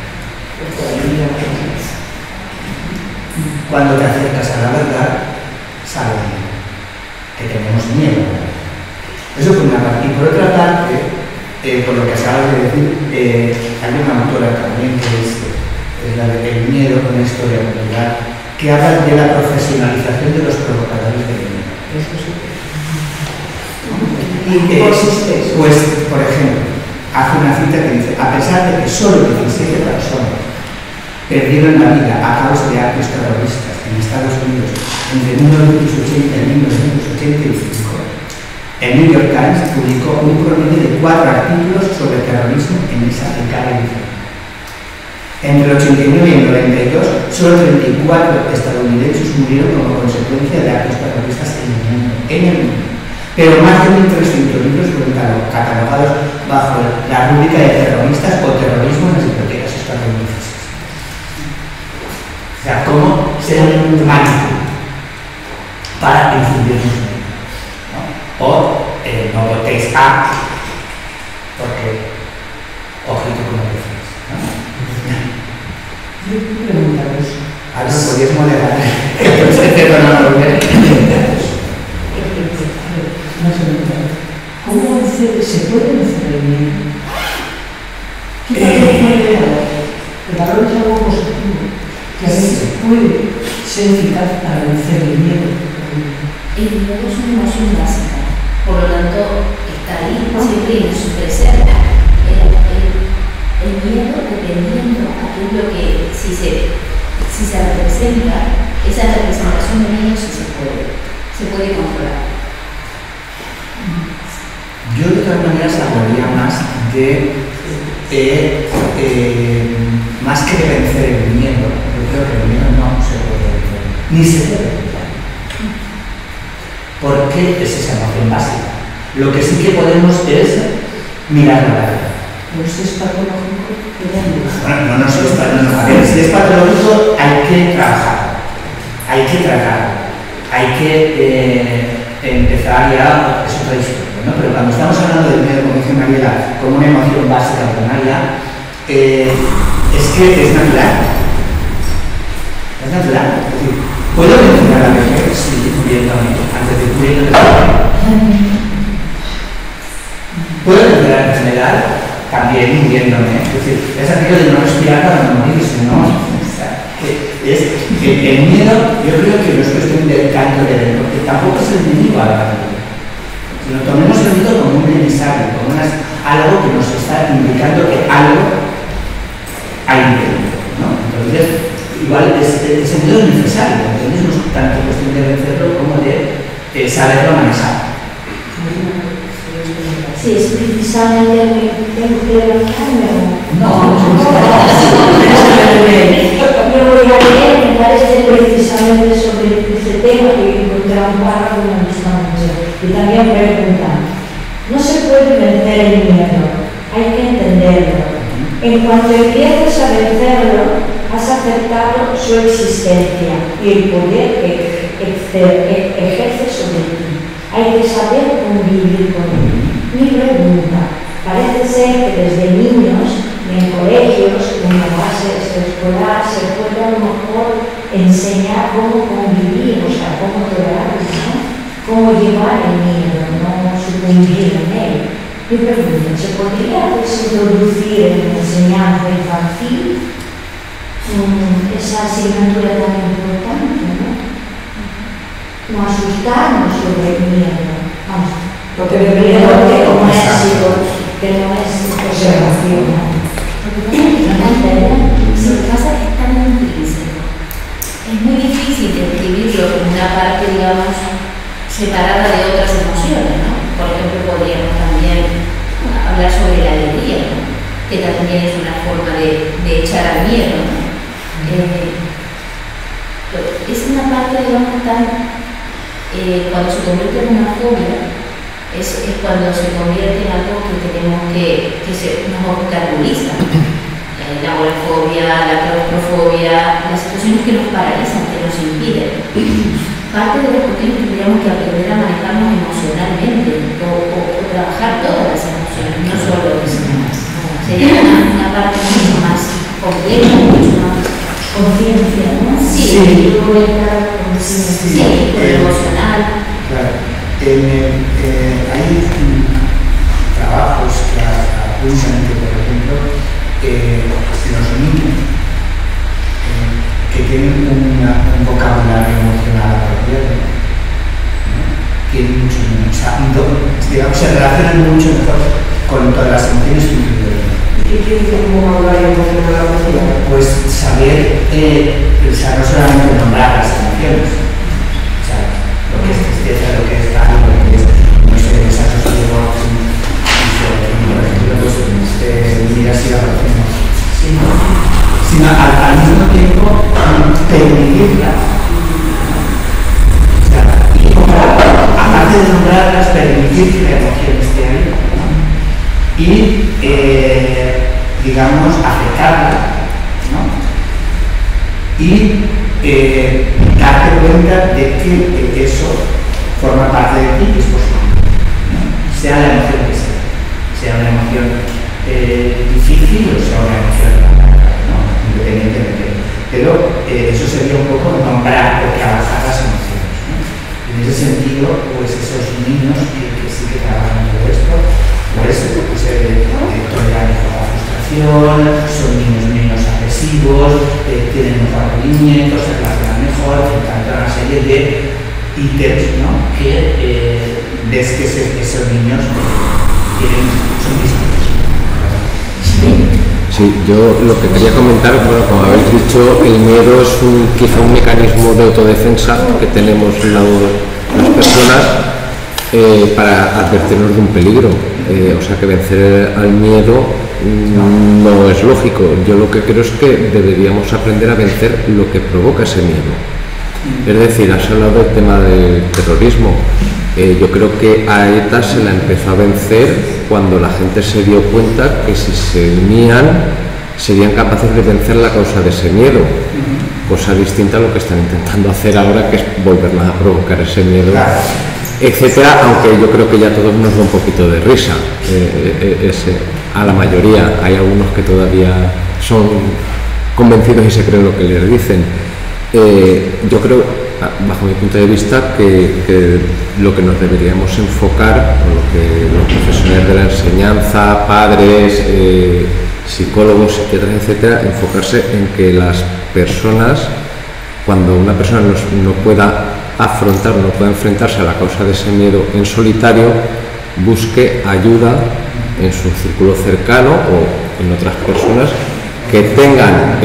Cuando te acercas a la verdad, sale que tenemos miedo. Eso por una parte. Y por otra parte, por lo que acabas de decir, hay una autora también que es la de El miedo con una historia popular, que habla de la profesionalización de los provocadores de miedo. Y pues, por ejemplo, hace una cita que dice, a pesar de que solo 17 personas perdieron la vida a causa de actos terroristas en Estados Unidos entre 1980 y 1985, el New York Times publicó un promedio de 4 artículos sobre terrorismo en esa cada edición. Entre el 89 y el 92, solo 34 estadounidenses murieron como consecuencia de actos terroristas en el mundo. Pero más de 1.300 libros fueron catalogados bajo la rúbrica de terroristas o terrorismo en las bibliotecas estadounidenses. O sea, cómo se manipula para infundirnos miedo, ¿no? O no votéis A, porque ojito con lo que decís, ¿no? Yo pregunto eso. Ahora no podías moderar. ¿Cómo se puede vencer el miedo? ¿Qué puede haber? El valor es algo positivo, que a veces puede ser eficaz para vencer el miedo. El miedo es una emoción básica, por lo tanto está ahí siempre en su presencia. El miedo, dependiendo a qué es lo que, si se representa, esa representación de miedo sí se puede controlar. Yo de todas maneras hablaría más de más que de vencer el miedo. Yo creo que el miedo no se puede vencer, ni se debe vencer. Porque es esa emoción básica. Lo que sí que podemos es mirar la verdad. ¿Pero si es patológico? Bueno, no, si es patológico hay que trabajar, hay que tratarlo, hay que empezar ya, es otra historia, ¿no? Pero cuando estamos hablando del miedo, como dice Mariela, como una emoción básica primaria, es que es natural. Es natural. Es decir, ¿puedo mencionar a la vejez? Sí, muriéndome, antes de muriéndome. ¿Puedo mencionar en general? También muriéndome. Es decir, es aquello de no respirar para no morirse, ¿no? O sea, el miedo, yo creo que no es cuestión del canto de él, porque tampoco es el enemigo a la vida. Si lo tomemos el miedo como un necesario, como algo que nos está indicando que algo hay dentro, ¿no? Entonces, igual ese miedo es necesario, entonces no es tanto cuestión de vencerlo como de saberlo manejar. Yo Sí, es precisamente tengo que levantarme. No, yo voy a leer, me parece precisamente sobre este tema que encontré un párrafo en la misma mujer. Y también preguntan, no se puede vencer el miedo, hay que entenderlo. En cuanto empiezas a vencerlo, has aceptado su existencia y el poder que ejerce sobre ti. Hay que saber convivir con él. Mi pregunta, parece ser que desde niños, en colegios, en la base escolar, se puede a lo mejor enseñar cómo convivir, o sea, cómo tolerar, ¿no? Cómo llevar el miedo, no sucumbir en él. Mi pregunta, ¿se podría introducir en la enseñanza infantil esa asignatura tan importante, ¿no? No asustarnos sobre el miedo, vamos, No tener miedo que no es observación. Si lo que pasa es que es tan intrínseco, es muy difícil describirlo como una parte, digamos, separada de otras emociones, ¿no? Por ejemplo, podríamos también hablar sobre la alegría, ¿no? Que también es una forma de echar al miedo, ¿no? Es una parte, digamos, tan cuando se convierte en una fobia, es cuando se convierte en algo que tenemos que nos obstaculiza. La agorafobia, la claustrofobia, las situaciones que nos paralizan, que nos impiden. Parte de las cuestiones que tendríamos que aprender a manejarnos emocionalmente o trabajar todas las emociones, no solo eso. Sería una parte mucho más compleja, mucho más conciencia, ¿no? Sí, yo voy a estar consciente, emocional. Claro. Hay trabajos que apuntan que, por ejemplo, los niños que tienen un vocabulario emocional apropiado, ¿no? Tienen mucho menos, digamos, se relacionan mucho mejor con todas las emociones individuales. ¿Qué quiere decir un vocabulario emocional apropiado? Pues saber, no solamente nombrar las emociones, o sea, lo que es tristeza, lo que es rabia, lo que es, no sé, desasosiego, por ejemplo, pues mira si la conocemos, sino al mismo tiempo permitirla. O sea, y aparte de nombrarlas, permitir que la emoción esté ahí, ¿no? Y digamos, aceptarla, ¿no? Y darte cuenta de que eso forma parte de ti y es posible, ¿no? Sea la emoción que sea una emoción difícil o sea una emoción relajada, ¿no? Independientemente. Pero eso sería un poco nombrar o trabajar las emociones, ¿no? En ese sentido, pues esos niños que sí que trabajan todo esto, pues toleran mejor la frustración, son niños menos agresivos, tienen mejor rendimiento, se relacionan mejor, tanto una serie de ítems, ¿no? Que ves que esos niños son distintos. Sí, yo lo que quería comentar, bueno, como habéis dicho, el miedo es quizá un mecanismo de autodefensa que tenemos las personas para advertirnos de un peligro. O sea que vencer al miedo no es lógico. Yo lo que creo es que deberíamos aprender a vencer lo que provoca ese miedo. Es decir, has hablado del tema del terrorismo. Yo creo que a ETA se la empezó a vencer cuando la gente se dio cuenta que si se unían serían capaces de vencer la causa de ese miedo. Cosa distinta a lo que están intentando hacer ahora, que es volverla a provocar ese miedo, etcétera, aunque yo creo que ya todos nos da un poquito de risa, a la mayoría. Hay algunos que todavía son convencidos y se creen lo que les dicen. Yo creo, bajo mi punto de vista, que lo que nos deberíamos enfocar, o lo que los profesionales de la enseñanza, padres, psicólogos, psiquiatras, etcétera, enfocarse en que las personas, cuando una persona no pueda afrontar, no pueda enfrentarse a la causa de ese miedo en solitario, busque ayuda en su círculo cercano o en otras personas que tengan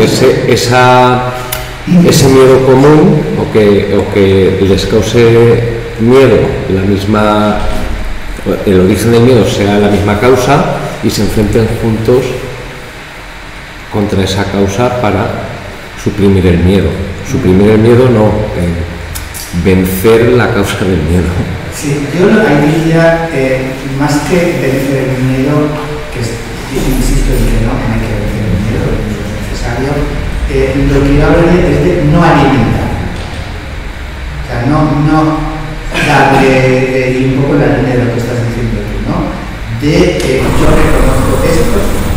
ese miedo común o que les cause miedo el origen del miedo sea la misma causa y se enfrenten juntos contra esa causa para suprimir el miedo. Suprimir el miedo no, vencer la causa del miedo. Sí, yo ahí diría, más que vencer el miedo, que insisto en que no hay que vencer el miedo, es necesario, lo que yo hablaría es de no alimentar. O sea, no darle un poco la línea de lo que estás diciendo tú, ¿no? De yo reconozco esto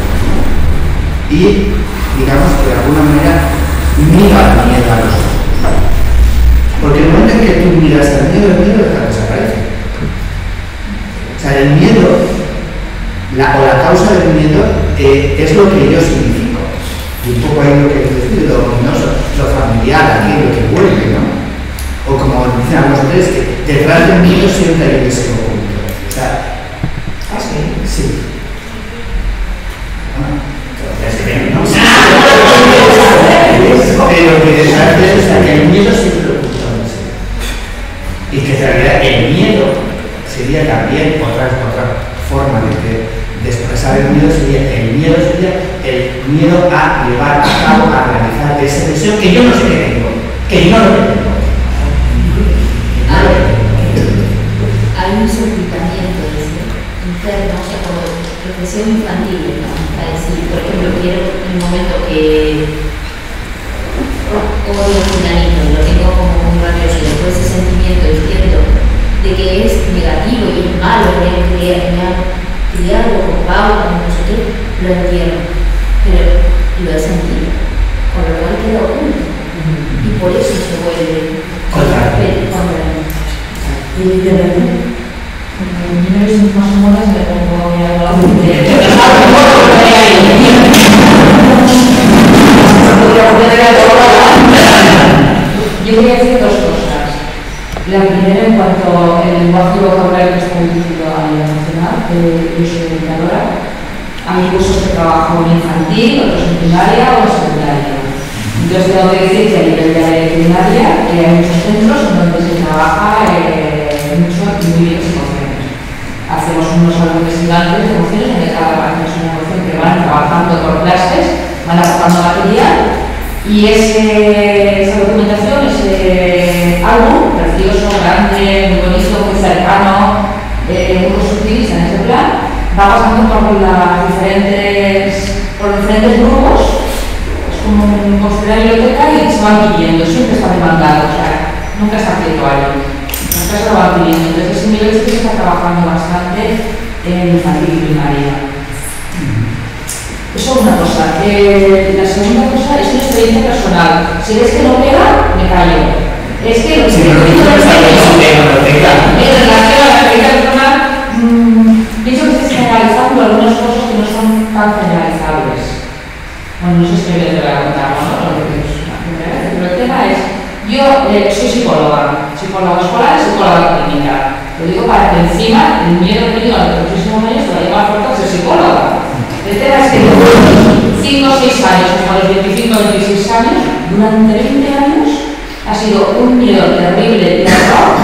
y, digamos que de alguna manera miro al miedo a los ojos. Porque el momento en que tú miras al miedo, el miedo desaparece. O sea, el miedo, o la causa del miedo, es lo que yo significo. Y un poco ahí lo que es lo ominoso, lo familiar, aquí, lo que vuelve, ¿no? O como dicen algunos hombres, que detrás del miedo siempre hay un deseo oculto. O sea, ¿ah, sí? Sí. Bueno, es que no. Pero que detrás de eso, que el miedo siempre oculta un deseo. Y que en realidad el miedo sería también otra forma de expresar el miedo, sería el miedo a llevar a cabo, a realizar ese deseo que yo no sé qué tengo, que no lo tengo. Hay un sepultamiento interno, o sea, como reflexión infantil, ¿no? A decir, por ejemplo, quiero en el momento que odio a fulanito, lo tengo como un rabioso, y después ese sentimiento entiendo de que es negativo y es malo, me han criado con pautas, no sé qué, lo entiendo, pero lo he sentido, con lo cual queda oculto, y por eso se vuelve contra ¿Y de verdad? yo no soy más monas, me pongo a mirar la Yo voy a decir dos cosas. La primera, en cuanto al lenguaje y vocabulario que está dirigido a nivel nacional, yo soy educadora. A mi curso de trabajo en infantil, otros en primaria o en secundaria. Entonces tengo que decir que a nivel de primaria hay muchos centros en donde se trabaja mucho y muy bien emociones. Hacemos unos álbumes gigantes de emociones en que cada página es una emoción que van trabajando por clases, van aportando material y esa documentación, ese álbum precioso, grande, muy bonito, muy cercano, muy constructivista en ese plan, va pasando por los diferentes grupos, es como construir la biblioteca y se van pidiendo, siempre está demandado, o sea, nunca está quieto ahí. Eso lo va pidiendo. Entonces, ese nivel sí que está trabajando bastante en infantil y primaria. Eso es una cosa. La segunda cosa es una experiencia personal. Si ves que no pega, me callo. Es que lo que en relación a la experiencia personal, pienso que estoy generalizando algunas cosas que no son tan generalizables. Bueno, no sé si me voy a contar, ¿no? Pero el tema es, yo soy psicóloga escolar y psicóloga clínica. Lo digo para que encima el miedo que tengo durante muchísimos años todavía me aporta ser psicóloga. El tema es que los 5 o 6 años, hasta los 25 o 26 años, durante 20 años, ha sido un miedo terrible y horror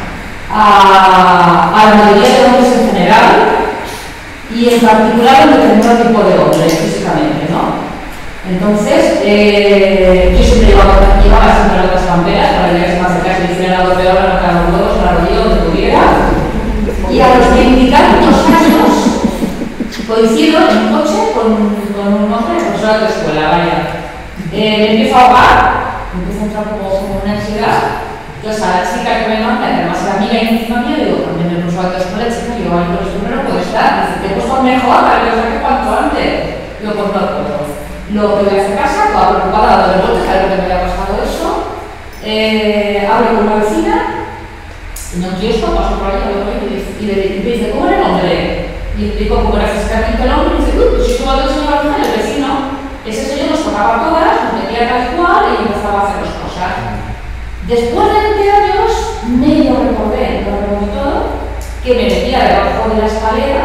a la mayoría de hombres en general y en particular a un determinado tipo de hombres físicamente, ¿no? Entonces, yo siempre llevaba siempre las camperas para que se me acercase y hiciera algo peor a los huevos, a la rodilla, donde pudiera. Y a los 20 años coincido en un coche con un hombre, profesor de escuela, vaya. Me empiezo a ahogar, empiezo a entrar como una ansiedad. Entonces, a la chica que me manda, que además era amiga íntima mía, digo, también el profesor de escuela, chica, yo al colegio no puedo estar. Dice, te he puesto mejor para que lo saque cuanto antes. Lo corto al coto. Lo que voy a hacer casa, toda preocupada, dando vueltas, a ver lo que me había pasado eso. Hablo con una vecina, en un kiosco, paso por ahí, y me dice, ¿cómo era el nombre? Y explico cómo era físicamente el hombre, y me dice, pues si estuvo todo el señor González, el vecino, ese señor nos tocaba todas, nos metía tal cual y empezaba a hacer las cosas. Después de 20 años, medio recordé, todo, que me metía debajo de la escalera,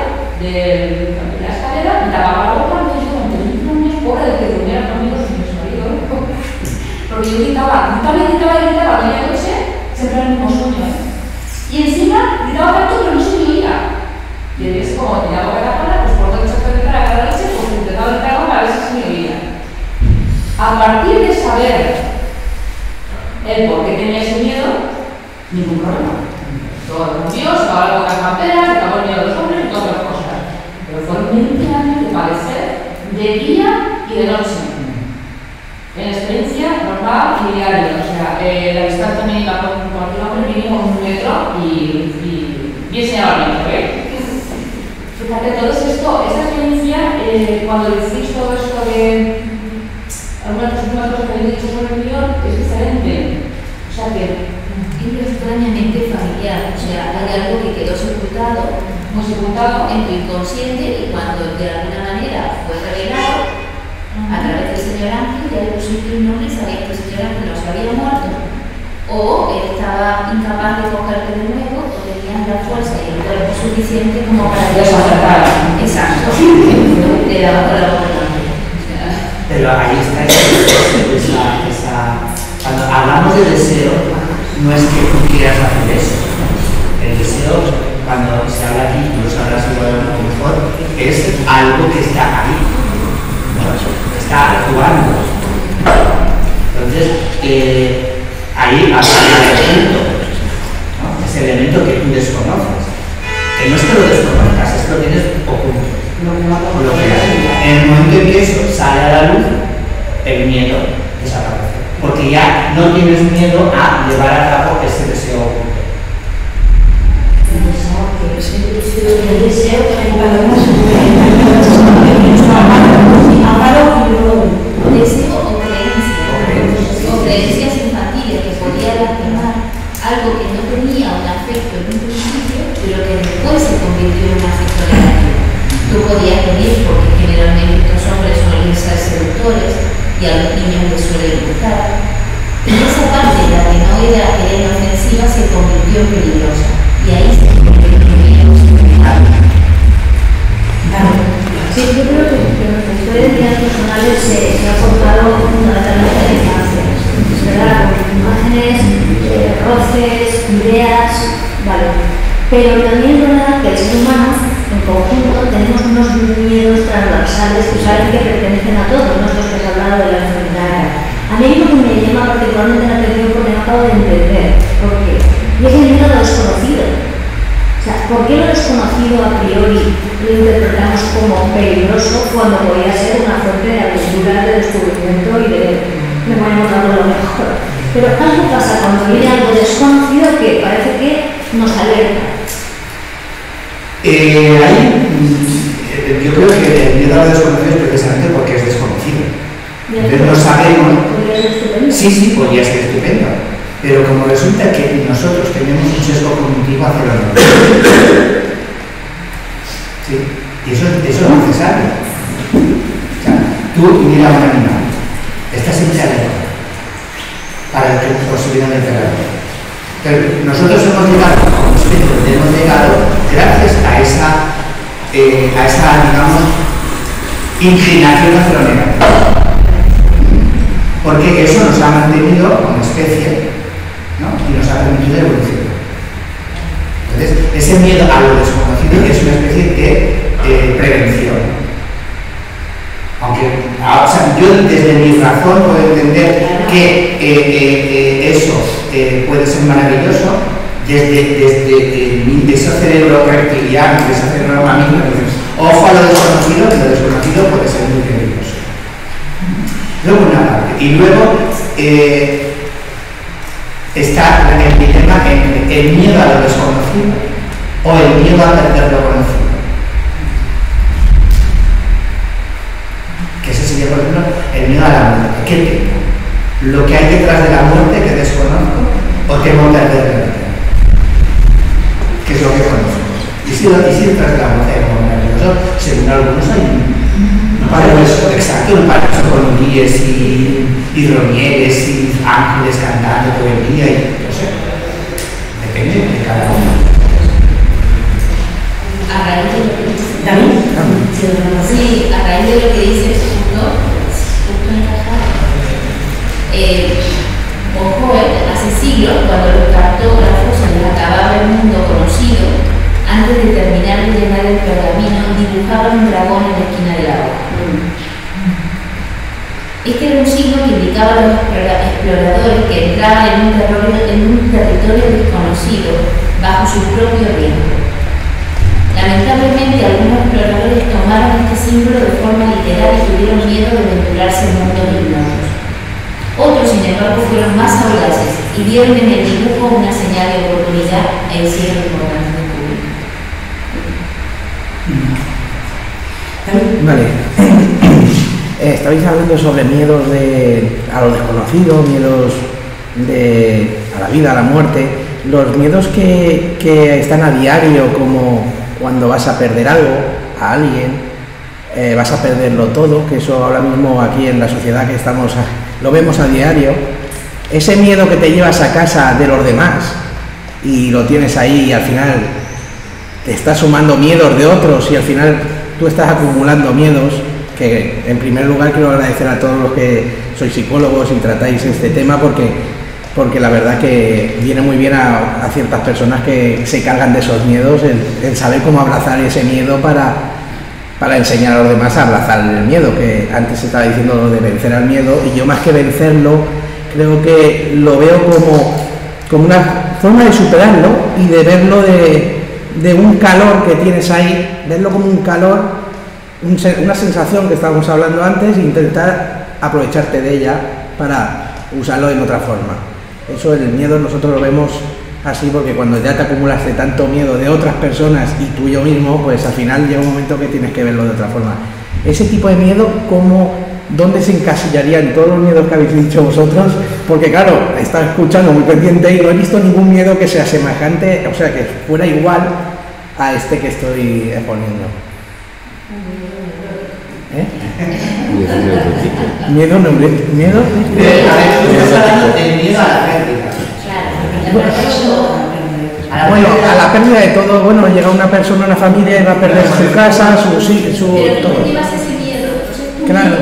me tapaba la boca, me dijo, pobre de que durmiera conmigo sin mi marido, porque yo gritaba a media noche, siempre era el mismo sueño, y encima gritaba tanto que no se me oía. partir de saber el por qué tenía ese miedo, ningún problema. Todo murió, se acabó las camperas, se acabó el miedo de los hombres y todas las cosas. Pero fueron 20 años de padecer de día y de noche. En experiencia normal y diaria. O sea, la distancia mínima con cualquier hombre mínimo 1 metro y bien señalamiento, Fíjate, entonces esa experiencia, cuando decís todo esto de algunas cosas que habéis dicho sobre el guión, es diferente. O sea que es extrañamente familiar, o sea, hay algo que quedó sepultado, muy sepultado en tu inconsciente, y cuando de alguna manera fue revelado a través del señor Ángel, ya le pusiste un nombre y sabías que el señor Ángel no se había muerto, o él estaba incapaz de cogerte de nuevo, o tenías la fuerza y el cuerpo suficiente como para desacertar. Exacto, le daba con la boca. Pero ahí está cuando hablamos de deseo, no es que tú quieras hacer eso. El deseo, cuando se habla aquí, tú lo sabrás igual mejor, es algo que está ahí, está actuando. Entonces, ahí aparece el elemento, ¿no? Ese elemento que tú desconoces. Que no es que lo desconozcas, es que lo tienes oculto. En el momento en que eso sale a la luz, el miedo desaparece. Porque ya no tienes miedo a llevar a cabo ese deseo oculto. Deseo o creencias infantiles que podía lastimar algo que no tenía un afecto en un principio, pero que después se convirtió en un afecto negativo. Tú podías venir porque generalmente estos hombres suelen ser seductores y a los niños les suele gustar. Y esa parte, la que no era ofensiva, se convirtió en peligrosa. Y ahí se convirtió en peligrosa. Sí, yo creo que nuestra historia de vidas personales se ha cortado fundamentalmente en la infancia, ¿verdad? Con imágenes, roces, ideas, vale. Pero también es verdad que el ser humano, en conjunto, tenemos unos miedos transversales que saben que pertenecen a todos, no estos que se ha hablado de la enfermedad. A mí hay uno que me llama particularmente la atención porque no acabo de entender por qué. Y es el miedo a lo desconocido. O sea, ¿por qué lo desconocido a priori lo interpretamos como peligroso cuando podría ser una fuente de aventura, de descubrimiento y de encontrar lo mejor? Pero algo pasa cuando viene algo desconocido que parece que nos alerta. Yo creo que el miedo a lo desconocido es precisamente porque es desconocido. Entonces no sabemos. Sí, podría ser estupendo. Pero como resulta que nosotros tenemos un sesgo cognitivo hacia lo nuevo. Sí, y eso es necesario. O sea, tú mira a un animal, está siempre alerta para que posibilidad de enterarlo. Pero nosotros hemos llegado, como especie, hemos llegado gracias a esa, digamos, inclinación hacia lo negativo. Porque eso nos ha mantenido como especie, ¿no? Y nos ha permitido evolucionar. Entonces, ese miedo a lo desconocido es una especie de prevención. Aunque, o sea, yo desde mi razón puedo entender que eso puede ser maravilloso, desde ese cerebro reptiliano, de ese cerebro mamífero, ojo a lo desconocido, que lo desconocido puede ser muy peligroso. Luego una parte. Y luego está el dilema entre el miedo a lo desconocido o el miedo a perder lo conocido. Que ese sería, por ejemplo, el miedo a la muerte. ¿Qué tengo? ¿Lo que hay detrás de la muerte que desconozco o temo perder la vida? ¿Qué es lo que conozco? Y si detrás de la muerte hay algo maravilloso, según algunos hay un paraíso, exacto, un paraíso con guíes y ronieles y ángeles cantando todo el día y no sé. Depende de cada uno. A raíz de lo que dices, sí, a raíz de lo que dices, justo encajar. Hace siglos, cuando los cartógrafos se les acababa el mundo conocido, antes de terminar de llenar el pergamino, dibujaban un dragón en la esquina de la hoja. Este era un signo que indicaba a los exploradores que entraban en un territorio desconocido bajo su propio riesgo. Lamentablemente, algunos exploradores tomaron este símbolo de forma literal y tuvieron miedo de aventurarse en mundos ignotos. Otros, sin embargo, fueron más audaces y vieron en el dibujo una señal de oportunidad e hicieron importantes descubrimientos. Vale. Estabais hablando sobre miedos a lo desconocido, miedos a la vida, a la muerte. Los miedos que están a diario, como cuando vas a perder algo, a alguien, vas a perderlo todo, que eso ahora mismo aquí en la sociedad que estamos lo vemos a diario. Ese miedo que te llevas a casa de los demás y lo tienes ahí y al final te estás sumando miedos de otros y al final tú estás acumulando miedos, que en primer lugar quiero agradecer a todos los que sois psicólogos y tratáis este tema porque la verdad que viene muy bien a ciertas personas que se cargan de esos miedos, el saber cómo abrazar ese miedo para enseñar a los demás a abrazar el miedo, que antes se estaba diciendo lo de vencer al miedo, y yo más que vencerlo, creo que lo veo como una forma de superarlo y de verlo de un calor que tienes ahí, verlo como un calor, una sensación que estábamos hablando antes, e intentar aprovecharte de ella para usarlo en otra forma. Eso, el miedo, nosotros lo vemos así porque cuando ya te acumulaste tanto miedo de otras personas y tuyo mismo, pues al final llega un momento que tienes que verlo de otra forma. Ese tipo de miedo, ¿dónde se encasillaría en todos los miedos que habéis dicho vosotros? Porque claro, he estado escuchando muy pendiente y no he visto ningún miedo que sea semejante, o sea, que fuera igual a este que estoy exponiendo. Miedo neurótico. ¿Miedo? El miedo a la pérdida. Bueno, a la pérdida de todo. Bueno, llega una persona, una familia y va a perder su casa, su todo. Pero tú llevas ese miedo. Claro,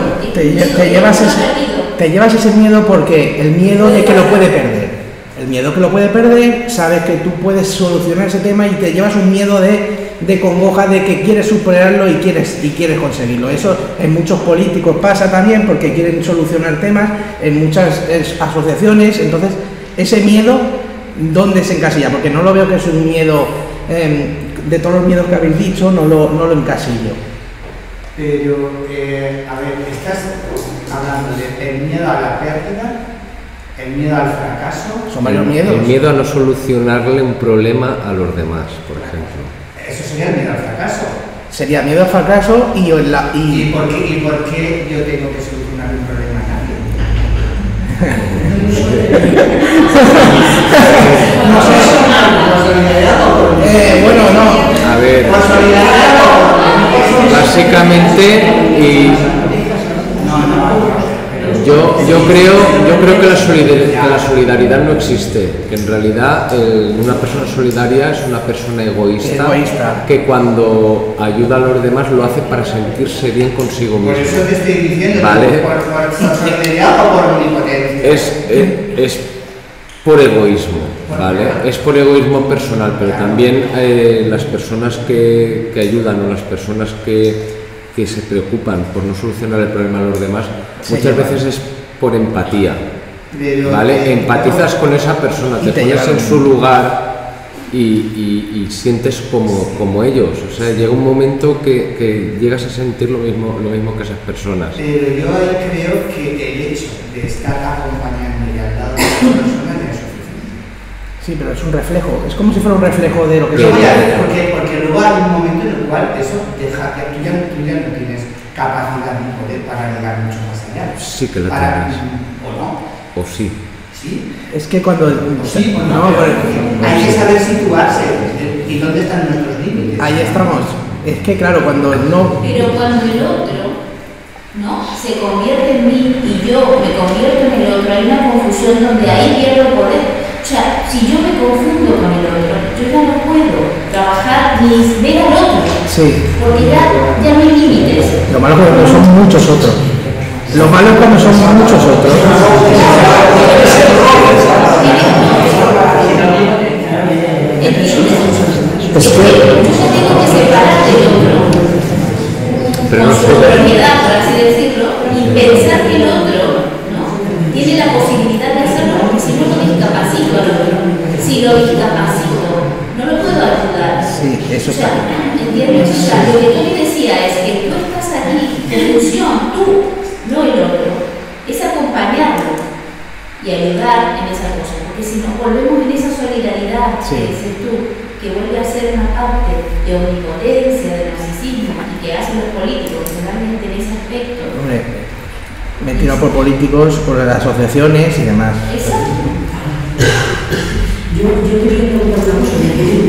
te llevas ese miedo porque el miedo de que lo puede perder. El miedo que lo puede perder, sabes que tú puedes solucionar ese tema y te llevas un miedo de congoja, de que quieres superarlo y quieres conseguirlo. Eso en muchos políticos pasa también porque quieren solucionar temas, en muchas asociaciones. Entonces, ese miedo, ¿dónde se encasilla? Porque no lo veo que es un miedo, de todos los miedos que habéis dicho, no lo encasillo. Pero, a ver, estás hablando del miedo a la pérdida, el miedo al fracaso. Son varios miedos. El miedo a no solucionarle un problema a los demás, por ejemplo. Eso sería el miedo al fracaso. Sería miedo al fracaso y por qué yo tengo que solucionar un problema a nadie? No sé. Bueno, no. A ver. Básicamente, yo creo que la solidaridad no existe, que en realidad una persona solidaria es una persona egoísta que cuando ayuda a los demás lo hace para sentirse bien consigo mismo. Por eso te estoy diciendo, ¿vale? ¿Por solidaridad o por omnipotencia? Es por egoísmo, ¿vale? Es por egoísmo personal, pero también las personas que ayudan o las personas que se preocupan por no solucionar el problema a los demás, muchas veces es por empatía, ¿vale? Empatizas con esa persona, te pones en su lugar y sientes como ellos. O sea, llega un momento que llegas a sentir lo mismo que esas personas. Pero yo ahí creo que el hecho de estar acompañando y al lado de esa persona ya es suficiente. Sí, pero es un reflejo, es como si fuera un reflejo de lo que porque luego hay un momento en el cual eso deja que tú ya no tienes capacidad ni poder para llegar mucho más allá. Sí que la tienes. ¿O no? O sí. ¿Sí? Es que cuando... Sí, no, hay que saber situarse y dónde están nuestros límites. Ahí estamos. Es que claro, cuando no... Pero cuando el otro, ¿no?, se convierte en mí y yo me convierto en el otro, hay una confusión donde ahí pierdo el poder. O sea, si yo me confundo con el otro, yo ya no puedo trabajar ni ver al otro. Sí. Porque ya no hay límites. Lo malo es cuando son muchos otros. Lo malo es cuando son muchos otros. Es que yo tengo que separar del otro. Pero con no su propiedad, por así decirlo, y pensar que el otro sido discapacito, no lo puedo ayudar. Sí, eso O sea, está. ¿entiendes? O sea, lo que tú me decías es que tú estás aquí, tu función, tú, no el otro, es acompañarlo y ayudar en esa cosa. Porque si nos volvemos en esa solidaridad Sí. que dices tú, que vuelve a ser una parte de omnipotencia, de narcisismo y que hacen los políticos realmente en ese aspecto. Hombre, me he tirado por políticos, por las asociaciones y demás. Exacto. Yo quería preguntar una cosa.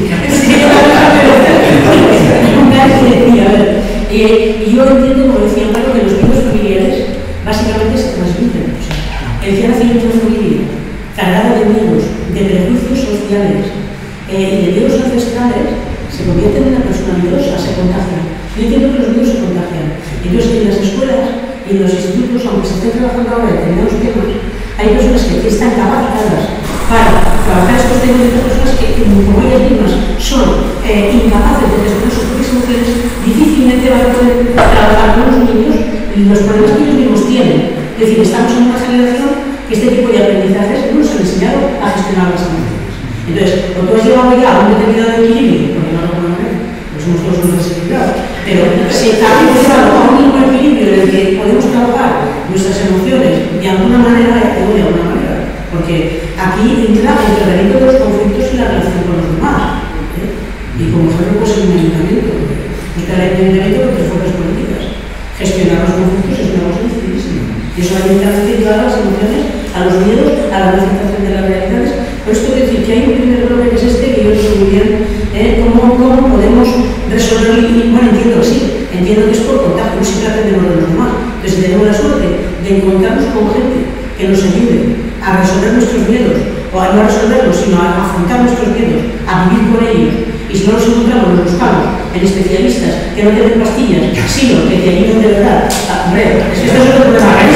Y yo entiendo, como decía Pablo, que los miedos familiares básicamente se transmiten. O sea, el que nace en una familia cargado de miedos, de prejuicios sociales y de miedos ancestrales, se convierte en una persona miedosa, se contagia. Yo entiendo que los miedos se contagian. Entonces, en las escuelas y en los institutos, aunque se esté trabajando ahora en determinados temas, hay personas que están capacitadas para trabajar estos temas de personas que, como ellas mismas, son incapaces de gestionar sus propias emociones, difícilmente van a poder trabajar con los niños los problemas que ellos mismos tienen. Es decir, estamos en una generación que este tipo de aprendizajes no nos han enseñado a gestionar las emociones. Entonces, o tú has llegado ya a un determinado equilibrio, porque no lo podemos ver, pues somos todos unos desequilibrados, pero si hemos llegado a un mismo equilibrio en el que podemos trabajar nuestras emociones de alguna manera, porque aquí entra el tratamiento de los conflictos y la relación con los demás. Y como ejemplo, pues el ayuntamiento. Buscar el ayuntamiento con tres fuerzas políticas. Gestionar los conflictos es una cosa dificilísima. Y eso va a directamente llevar a las emociones, a los miedos, a la no aceptación de las realidades. Por esto quiero decir que hay un primer bloque que es este, que yo no sé muy bien cómo podemos resolverlo. Y bueno, entiendo que sí. Entiendo que es por contacto, no siempre aprendemos de los demás. Entonces, si tenemos la suerte de encontrarnos con gente que nos ayude a resolver nuestros miedos, o a no resolverlos, sino a afrontar nuestros miedos, a vivir con ellos, y si no los encontramos, los buscamos en especialistas que no te den pastillas, sino que te ayuden de verdad. Hombre, es que esto es otro problema. A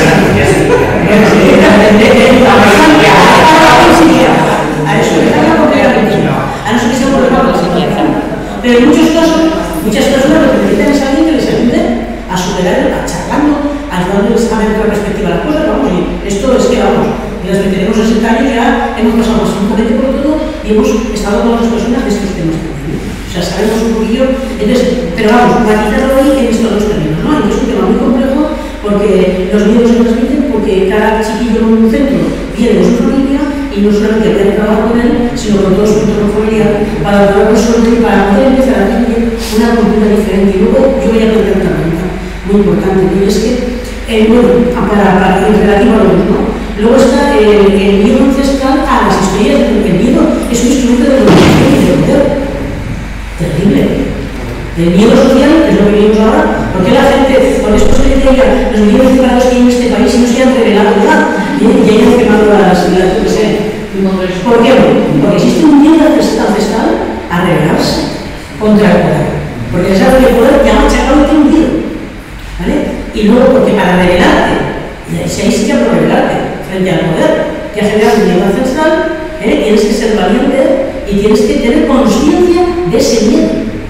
eso le da la completamente. A no ser que sea un problema de la psiquiatra. Pero en muchos casos, muchas personas lo que necesitan es alguien que les ayude a superar, charlando, ayudándoles a ver otra perspectiva a las cosas. Vamos, y esto es que vamos. Y las que tenemos 60 años ya hemos pasado absolutamente por todo y hemos estado con las personas de estos temas también. O sea, sabemos un poquillo. Entonces, pero vamos, matizarlo hoy en estos dos términos, ¿no? Y es un tema muy complejo porque los miedos se transmiten porque cada chiquillo en un centro viene de su familia y no solamente aprende a trabajar con él, sino con todo su entorno familiar para poder resolver y para poder empezar a tener una cultura diferente. Y luego yo voy a plantear una pregunta muy importante, y es que, bueno, para el relativo a los, ¿no? Luego está el miedo ancestral a las historias. El miedo es un instrumento de dominación y de poder. Terrible. El miedo social es lo que vimos ahora. ¿Por qué la gente, por eso se dice los miedos separados que hay en este país y no se han revelado ya? Y hayan quemado las yo qué sé. ¿Por qué? Porque existe un miedo ancestral a rebelarse contra el poder. Porque se sabe que el poder ya machacado y te hundido. ¿Vale? Y luego, porque para rebelarte, y ahí sí que hay que rebelarte frente al poder, que ha generado un miedo ancestral, tienes que ser valiente y tienes que tener conciencia de ese miedo.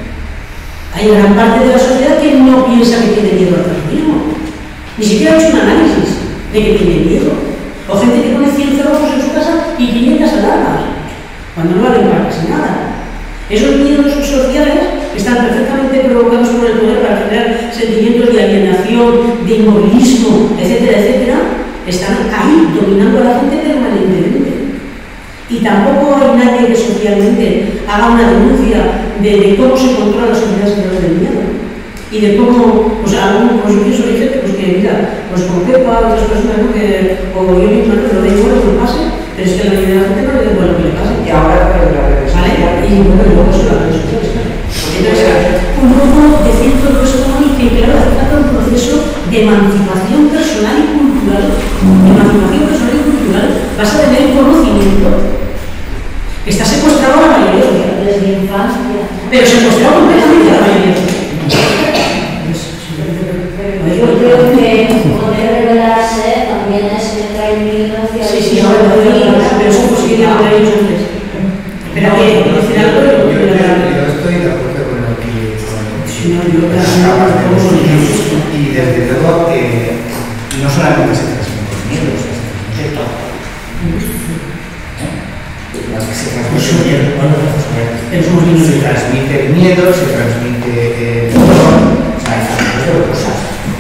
Hay gran parte de la sociedad que no piensa que tiene miedo al terrorismo, ni siquiera ha hecho un análisis de que tiene miedo. O gente que pone 100 cerrojos en su casa y 500 alarmas, cuando no valen para casi nada. Esos miedos sociales están perfectamente provocados por el poder para generar sentimientos de alienación, de inmovilismo, etcétera, etcétera. Están ahí dominando a la gente permanentemente. Y tampoco hay nadie que socialmente haga una denuncia de cómo se controla la sociedad a través del miedo. Y de cómo, pues yo pienso que hay gente pues, que, mira, pues con Pepa, otras personas, ¿no? o yo misma, no le digo lo que pase, pero es que a la mayoría de la gente no le digo lo que le pase. Y ahora, pero la redes ¿vale? Y bueno, luego se las redes sociales. Entonces, un grupo de cientos personas que, claro, hace falta un proceso de emancipación personal y cultural. Emancipación personal y cultural basada en el conocimiento. Está secuestrado a la mayoría. Desde infancia. Pero secuestrado completamente a la mayoría. Yo creo que poder revelarse también es entrar en miedo hacia Sí, ahora lo digo, pero eso pues que ya lo he dicho antes. Pero que conocer algo de lo que yo estoy de acuerdo con lo que y desde luego no solamente se transmiten los miedos, se transmite todo. Se transmite Pero somos niños. Se transmite el miedo, se transmite el dolor, o sea, hay familias dolorosas.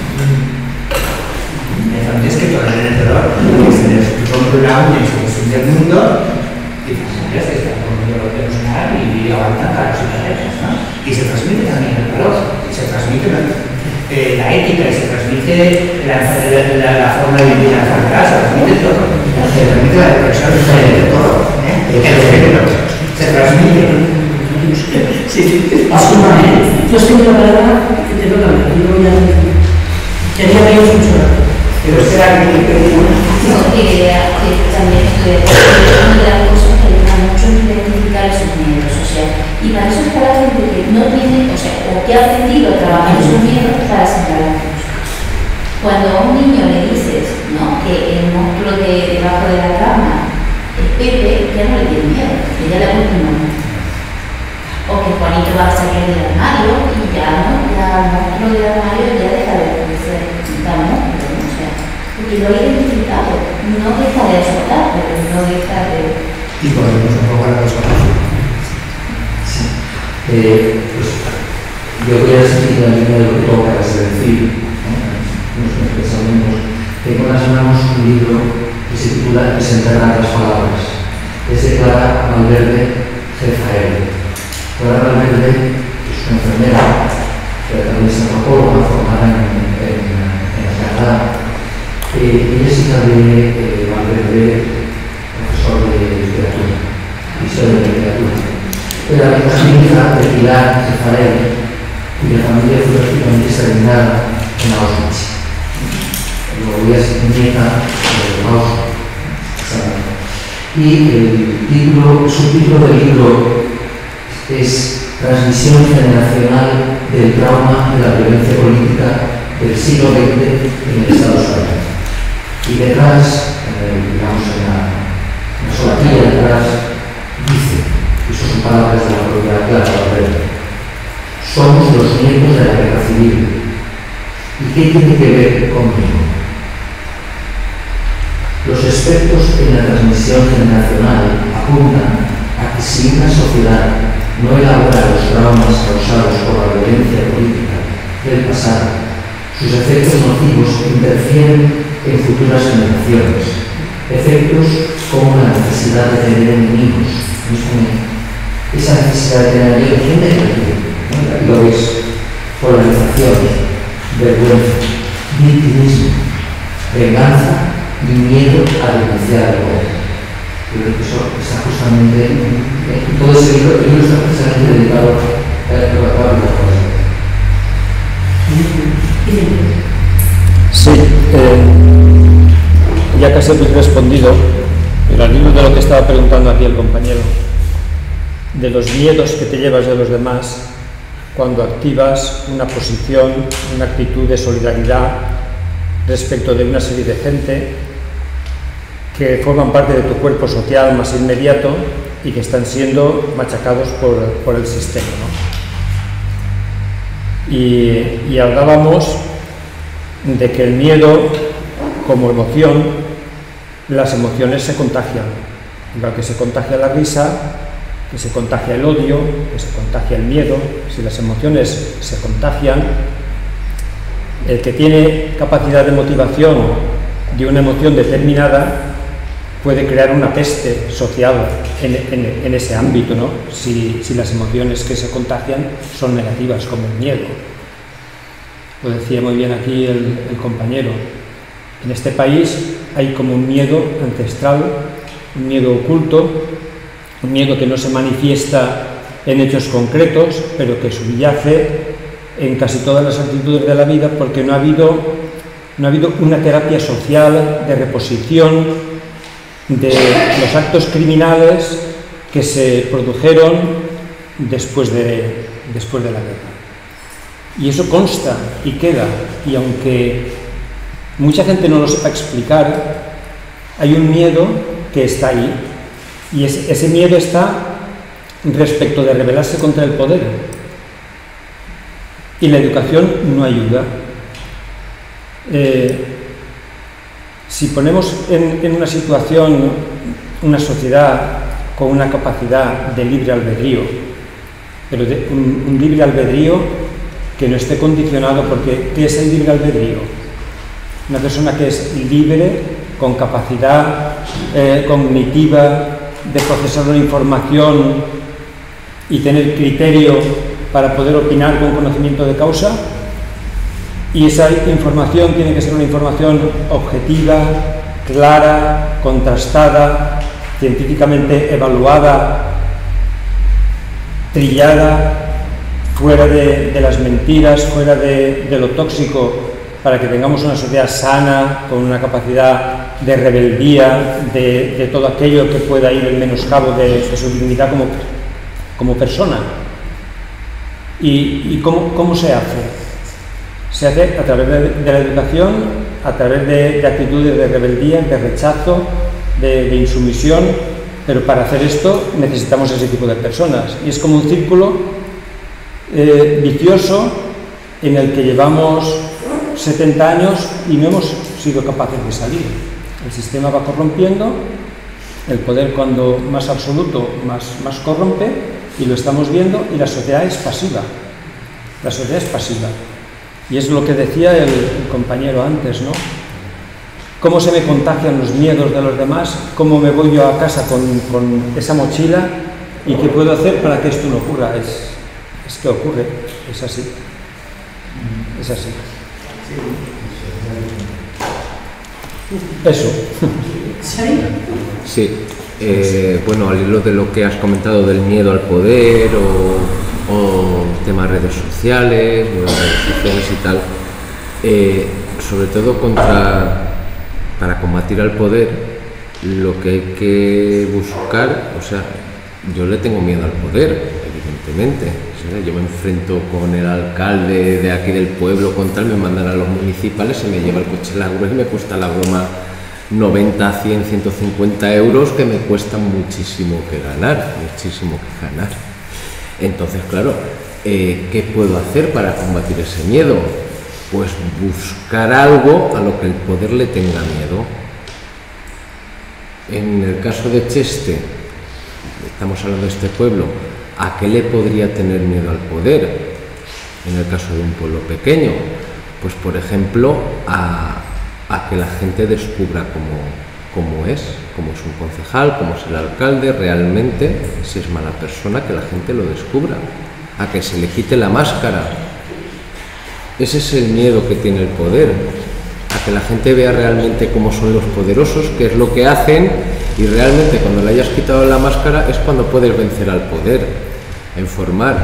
Hay familias que toleran el dolor, que se les rompe una uña y se les hunde el mundo, y familias que están con un dolor emocional y aguantan para las cicatrices, ¿no? Y se transmite también el dolor, y se transmite la ética, y se transmite la forma de vivir la enfermedad, se transmite todo, se transmite la depresión, se transmite todo, el género, se transmite. Sí, discúlpame, tú has tenido la palabra que te toca hablar, yo voy a decir. Quería veros mucho rato. Pero será que No, que también estoy de acuerdo. Una de las cosas que ayuda mucho es identificar esos miedos, o sea, y para eso está la gente que no tiene, o sea, o que ha aprendido a trabajar esos miedos para separarlos. Cuando a un niño le dices, ¿no?, que el monstruo de debajo de la cama es Pepe, ya no le tiene miedo, que ya le ha puesto un nombre. O que Juanito va a salir del armario y ya, ¿no?, ya el monstruo del armario ya deja de ser tan monstruo, ¿no? O sea, porque lo he identificado, no deja de asustar, pero no deja de... Y volvemos un poco a la desconexión. Sí. Pues, yo voy a seguir la línea de lo que toca, es decir, nuestros pensamientos. Tengo en las manos un libro que se titula Desenterrar las palabras. Es de Clara Valverde Jefael. Clara Valverde es una enfermera, pero también es antropóloga formada en Canadá. Ella es hija de Valverde, profesor de literatura, historia de literatura. Era la hija de Pilar Jefael, cuya familia fue prácticamente exterminada en Auschwitz. Luego ella es nieta de Auschwitz. Y el subtítulo del libro es Transmisión generacional del trauma de la violencia política del siglo XX en el Estado español. Y detrás, digamos en la solatilla detrás, dice, y eso son palabras de la propia Clara Valverde, somos los nietos de la guerra civil. ¿Y qué tiene que ver conmigo? Los expertos en la transmisión generacional apuntan a que si una sociedad no elabora los traumas causados por la violencia política del pasado, sus efectos nocivos interfieren en futuras generaciones. Efectos como la necesidad de tener enemigos, esa necesidad de tener enemigos, ¿quién es? Lo es polarización, vergüenza, victimismo, venganza y miedo a denunciar el poder. Yo creo que eso está justamente en todo ese libro, el libro está precisamente dedicado a la cosa. Sí, ya casi habéis respondido, pero al hilo de lo que estaba preguntando aquí el compañero, de los miedos que te llevas de los demás cuando activas una posición, una actitud de solidaridad respecto de una serie de gente que forman parte de tu cuerpo social más inmediato y que están siendo machacados por el sistema, ¿no? Y hablábamos de que el miedo como emoción, las emociones se contagian, igual que se contagia la risa, que se contagia el odio, que se contagia el miedo. Si las emociones se contagian, el que tiene capacidad de motivación de una emoción determinada puede crear una peste social en ese ámbito, ¿no? Si las emociones que se contagian son negativas, como el miedo. Lo decía muy bien aquí el compañero. En este país hay como un miedo ancestral, un miedo oculto, un miedo que no se manifiesta en hechos concretos, pero que subyace en casi todas las actitudes de la vida, porque no ha habido una terapia social de reposición de los actos criminales que se produjeron después de la guerra. Y eso consta y queda, y aunque mucha gente no lo sepa explicar, hay un miedo que está ahí, y ese miedo está respecto de rebelarse contra el poder. Y la educación no ayuda. Si ponemos en una situación, una sociedad con una capacidad de libre albedrío, pero de un libre albedrío que no esté condicionado, porque ¿qué es el libre albedrío? Una persona que es libre, con capacidad cognitiva de procesar la información y tener criterio para poder opinar con conocimiento de causa, y esa información tiene que ser una información objetiva, clara, contrastada, científicamente evaluada, trillada, fuera de las mentiras, fuera de lo tóxico, para que tengamos una sociedad sana, con una capacidad de rebeldía, de todo aquello que pueda ir en menoscabo de su dignidad como persona. ¿Y cómo se hace? Se hace a través de la educación, a través de actitudes de rebeldía, de rechazo, de insumisión, pero para hacer esto necesitamos ese tipo de personas. Y es como un círculo vicioso en el que llevamos 70 años y no hemos sido capaces de salir. El sistema va corrompiendo, el poder cuando más absoluto, más corrompe, y lo estamos viendo, y la sociedad es pasiva. La sociedad es pasiva. Y es lo que decía el compañero antes, ¿no? ¿Cómo se me contagian los miedos de los demás? ¿Cómo me voy yo a casa con esa mochila? ¿Y qué puedo hacer para que esto no ocurra? Es que ocurre, es así. Es así. Eso. Sí. Bueno, al hilo de lo que has comentado del miedo al poder o temas redes sociales y tal, sobre todo para combatir al poder, lo que hay que buscar, o sea, yo le tengo miedo al poder, evidentemente. Yo me enfrento con el alcalde de aquí del pueblo, con tal, me mandan a los municipales, se me lleva el coche la grúa y me cuesta la broma 90, 100, 150 euros, que me cuesta muchísimo que ganar. Entonces, claro, ¿qué puedo hacer para combatir ese miedo? Pues buscar algo a lo que el poder le tenga miedo. En el caso de Cheste, estamos hablando de este pueblo, ¿a qué le podría tener miedo al poder? En el caso de un pueblo pequeño, pues por ejemplo, a que la gente descubra cómo es un concejal, cómo es el alcalde realmente, si es mala persona, que la gente lo descubra, a que se le quite la máscara. Ese es el miedo que tiene el poder, a que la gente vea realmente cómo son los poderosos, qué es lo que hacen, y realmente cuando le hayas quitado la máscara es cuando puedes vencer al poder, a informar.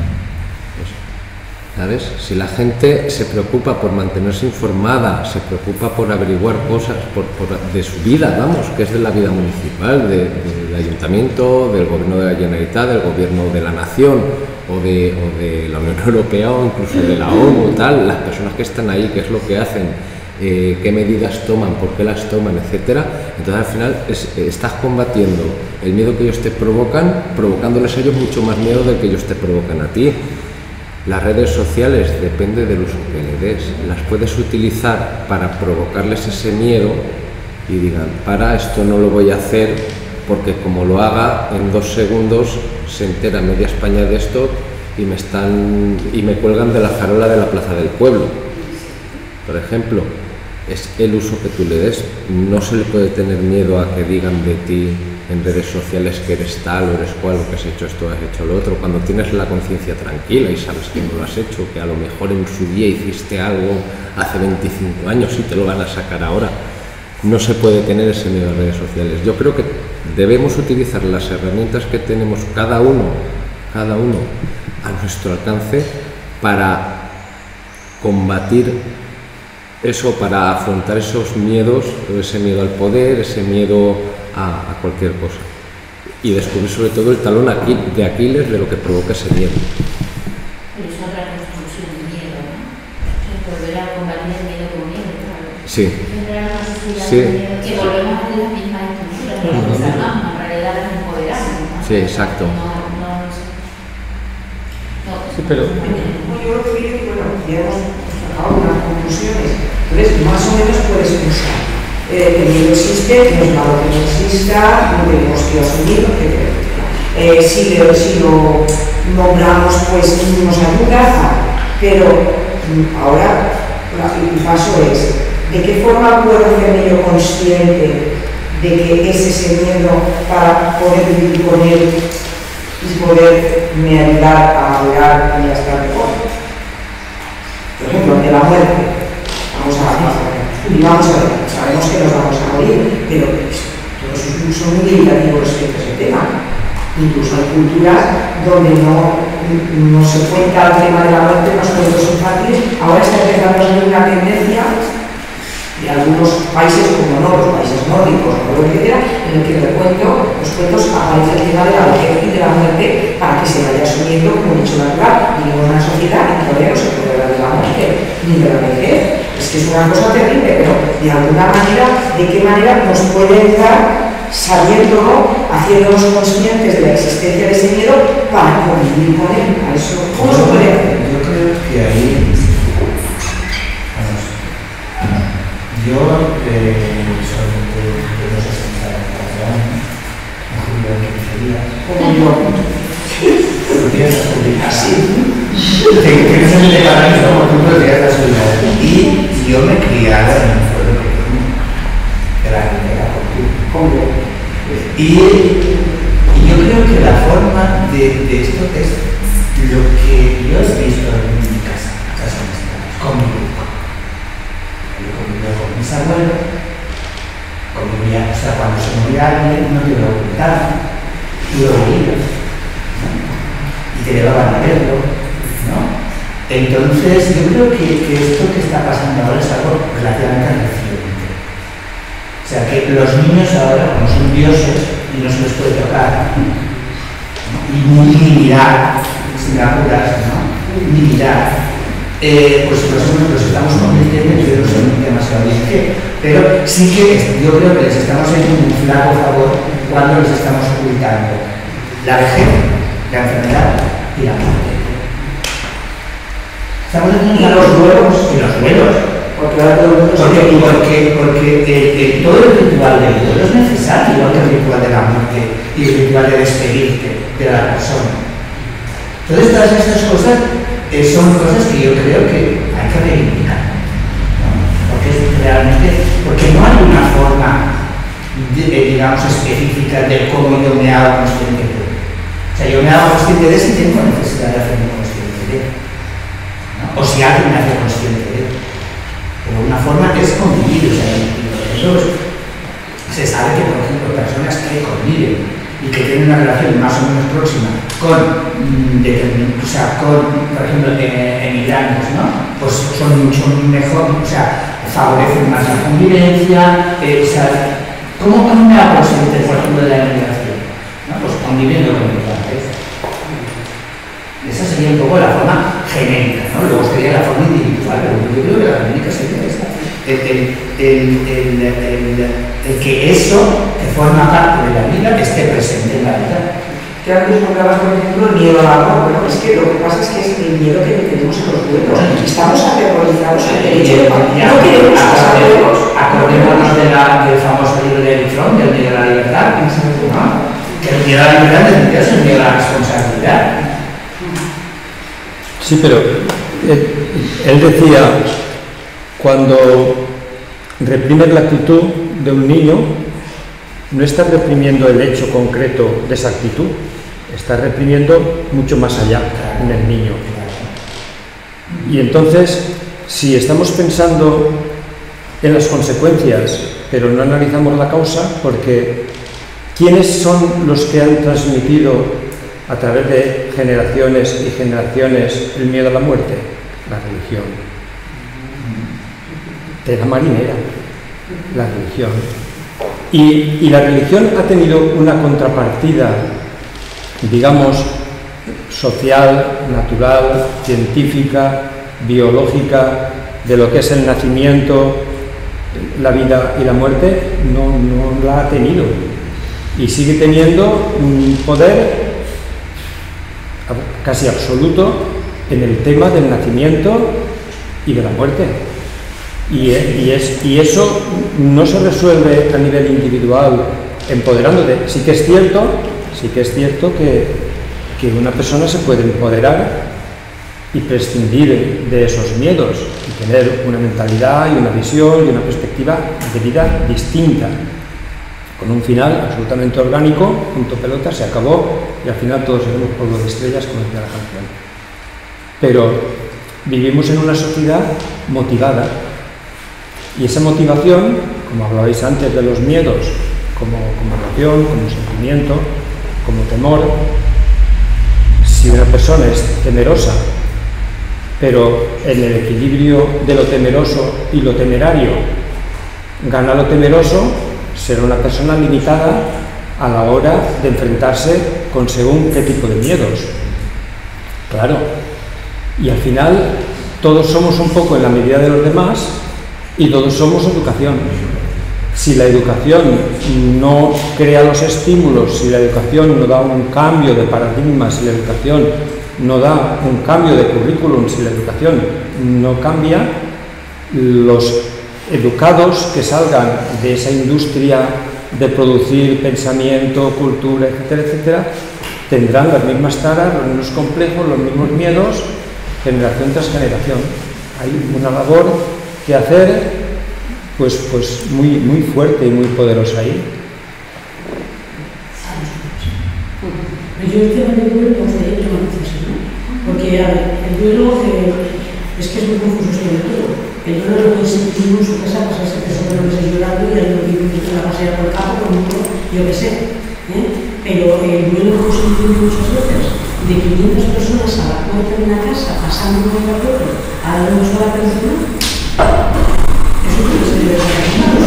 ¿Sabes? Si la gente se preocupa por mantenerse informada, se preocupa por averiguar cosas de su vida, vamos, que es de la vida municipal, del ayuntamiento, del gobierno de la Generalitat, del gobierno de la nación o de la Unión Europea o incluso de la ONU, tal, las personas que están ahí, qué es lo que hacen, qué medidas toman, por qué las toman, etcétera. Entonces al final estás combatiendo el miedo que ellos te provocan, provocándoles a ellos mucho más miedo del que ellos te provocan a ti. Las redes sociales, depende del uso que le des, las puedes utilizar para provocarles ese miedo y digan, para, esto no lo voy a hacer porque como lo haga en 2 segundos se entera media España de esto y me cuelgan de la farola de la plaza del pueblo. Por ejemplo, es el uso que tú le des. No se le puede tener miedo a que digan de ti en redes sociales que eres tal o eres cual, o que has hecho esto, has hecho lo otro, cuando tienes la conciencia tranquila y sabes que no lo has hecho, que a lo mejor en su día hiciste algo hace 25 años y te lo van a sacar ahora. No se puede tener ese miedo en redes sociales. Yo creo que debemos utilizar las herramientas que tenemos cada uno a nuestro alcance para combatir eso, para afrontar esos miedos, ese miedo al poder, ese miedo a cualquier cosa, y descubrir sobre todo el talón de Aquiles de lo que provoca ese miedo. Pero es otra construcción de miedo, ¿no? Es volver a combatir el miedo con miedo, claro. Sí. Sí. Que volvemos a las mismas estructuras, no nos desarmamos, en realidad las empoderamos, ¿no? Sí, exacto. Sí, pero... Yo lo que digo, bueno, ya hemos sacado unas conclusiones. Entonces, más o menos puedes pensar, el miedo existe, no es malo que no exista, no tenemos que asumirlo, etc. si lo nombramos, pues nos ayuda, pero ahora el paso es, ¿de qué forma puedo hacerme yo consciente de que es ese miedo para poder vivir con él y poderme ayudar a madurar y a estar mejor? Por ejemplo, de la muerte. Vamos a ver, sabemos que nos vamos a morir, pero todos son muy limitativos respecto a ese tema. Incluso hay culturas donde no se cuenta el tema de la muerte en los cuentos infantiles. Ahora está empezando a haber una tendencia de algunos países, como no, los países nórdicos, etc., en el que los cuentos aparece el tema de la vejez y de la muerte para que se vaya asumiendo como un hecho natural. Vivimos en una sociedad en que todavía no se puede hablar de la muerte ni de la vejez. Es que es una cosa terrible, pero de alguna manera, ¿de qué manera nos puede ayudar sabiéndolo, haciéndonos conscientes de la existencia de ese miedo para convivir con él? ¿A eso cómo se puede hacer? Yo creo que ahí, yo soy de los 64 años, en julio de 15 días. Como yo. Tú tienes las publicadas. Tienes el departamento como tú, pero tienes las publicadas. Y yo me he criado en un pueblo pequeño, de la primera contigo. Y yo creo que la forma de esto es lo que yo he visto en mi casa de mis padres, conmigo. Yo convivo con mis abuelos, convivía, o sea, cuando se moría alguien no te lo ocultaban, tú lo veías, ¿no? Y te llevaban a verlo, ¿no? Entonces yo creo que esto que está pasando ahora es algo relativamente reciente. O sea, que los niños ahora, como son dioses y no se les puede tocar, ¿no? ni mirar, sin apuras, ¿no? Ni mirar, pues los estamos convirtiendo, yo no sé demasiado bien qué, pero sí que yo creo que les estamos haciendo un flaco favor cuando les estamos ocultando la vejez, la enfermedad y la muerte. Estamos haciendo los duelos. Porque todo el ritual del duelo es necesario, igual que el ritual de la muerte y el ritual de despedirte de la persona. Entonces, todas estas cosas son cosas que yo creo que hay que reivindicar, ¿no? Porque no hay una forma, digamos, específica de cómo yo me hago consciente de ello. O sea, yo me hago consciente de eso y tengo necesidad de hacerme consciente de ello, ¿no? O si alguien me hace consciente de ello. Pero una forma es convivir, o sea, se sabe que, por ejemplo, personas que conviven y que tienen una relación más o menos próxima con, por ejemplo, emigrantes, ¿no? Pues son mucho mejor, o sea, favorecen más la convivencia, o sea, ¿cómo me hago consciente, por ejemplo, de la emigración? ¿No? Pues conviviendo con emigrantes. Esa sería un poco la forma genérica, ¿no? Luego sería la forma individual, pero yo creo que la genérica sería esta. El que eso, que forma parte de la vida, esté presente en la vida. Que antes nombrabas, por ejemplo, el miedo al amor. Bueno, es que lo que pasa es que es el miedo que tenemos en los duelos. Estamos aterrorizados en el hecho de que no queremos pasar duelos. Acordémonos del famoso libro de Eric Fromm, del miedo a la libertad, ¿no? Que el miedo a la libertad es el miedo a la responsabilidad. Sí, pero él decía, cuando reprimes la actitud de un niño, no estás reprimiendo el hecho concreto de esa actitud, estás reprimiendo mucho más allá en el niño. Y entonces, si estamos pensando en las consecuencias, pero no analizamos la causa, porque ¿quiénes son los que han transmitido a través de generaciones y generaciones el miedo a la muerte? La religión. Tela marinera, la religión. Y la religión ha tenido una contrapartida, digamos, social, natural, científica, biológica, de lo que es el nacimiento, la vida y la muerte, no la ha tenido. Y sigue teniendo un poder casi absoluto en el tema del nacimiento y de la muerte. Y eso no se resuelve a nivel individual empoderándote. Sí que es cierto sí que es cierto que una persona se puede empoderar y prescindir de esos miedos y tener una mentalidad y una visión y una perspectiva de vida distinta, con un final absolutamente orgánico, punto pelota, se acabó y al final todos seremos polvo de estrellas, como decía la canción. Pero vivimos en una sociedad motivada y esa motivación, como hablabais antes de los miedos, como emoción, como sentimiento, como temor, si una persona es temerosa, pero en el equilibrio de lo temeroso y lo temerario gana lo temeroso, será una persona limitada a la hora de enfrentarse con según qué tipo de miedos. Claro, y al final todos somos un poco en la medida de los demás y todos somos educación. Si la educación no crea los estímulos, si la educación no da un cambio de paradigma, si la educación no da un cambio de currículum, si la educación no cambia, los educados que salgan de esa industria de producir pensamiento, cultura, etcétera, etcétera, tendrán las mismas taras, los mismos complejos, los mismos miedos, generación tras generación. Hay una labor que hacer pues muy fuerte y muy poderosa ahí. Yo el tema del duelo me gustaría que lo analizases, ¿no? Porque, a ver, el duelo es que es muy confuso sobre todo. El duelo lo puede sentir uno en su casa, pasarse 3 horas llorando y al mismo tiempo que la pasear por el campo, por mundo, yo qué sé. Pero el duelo lo puede sentir muchas veces de 500 personas a la puerta de una casa, pasando uno por otro, a la una sola persona. Eso tiene que ser de verdad.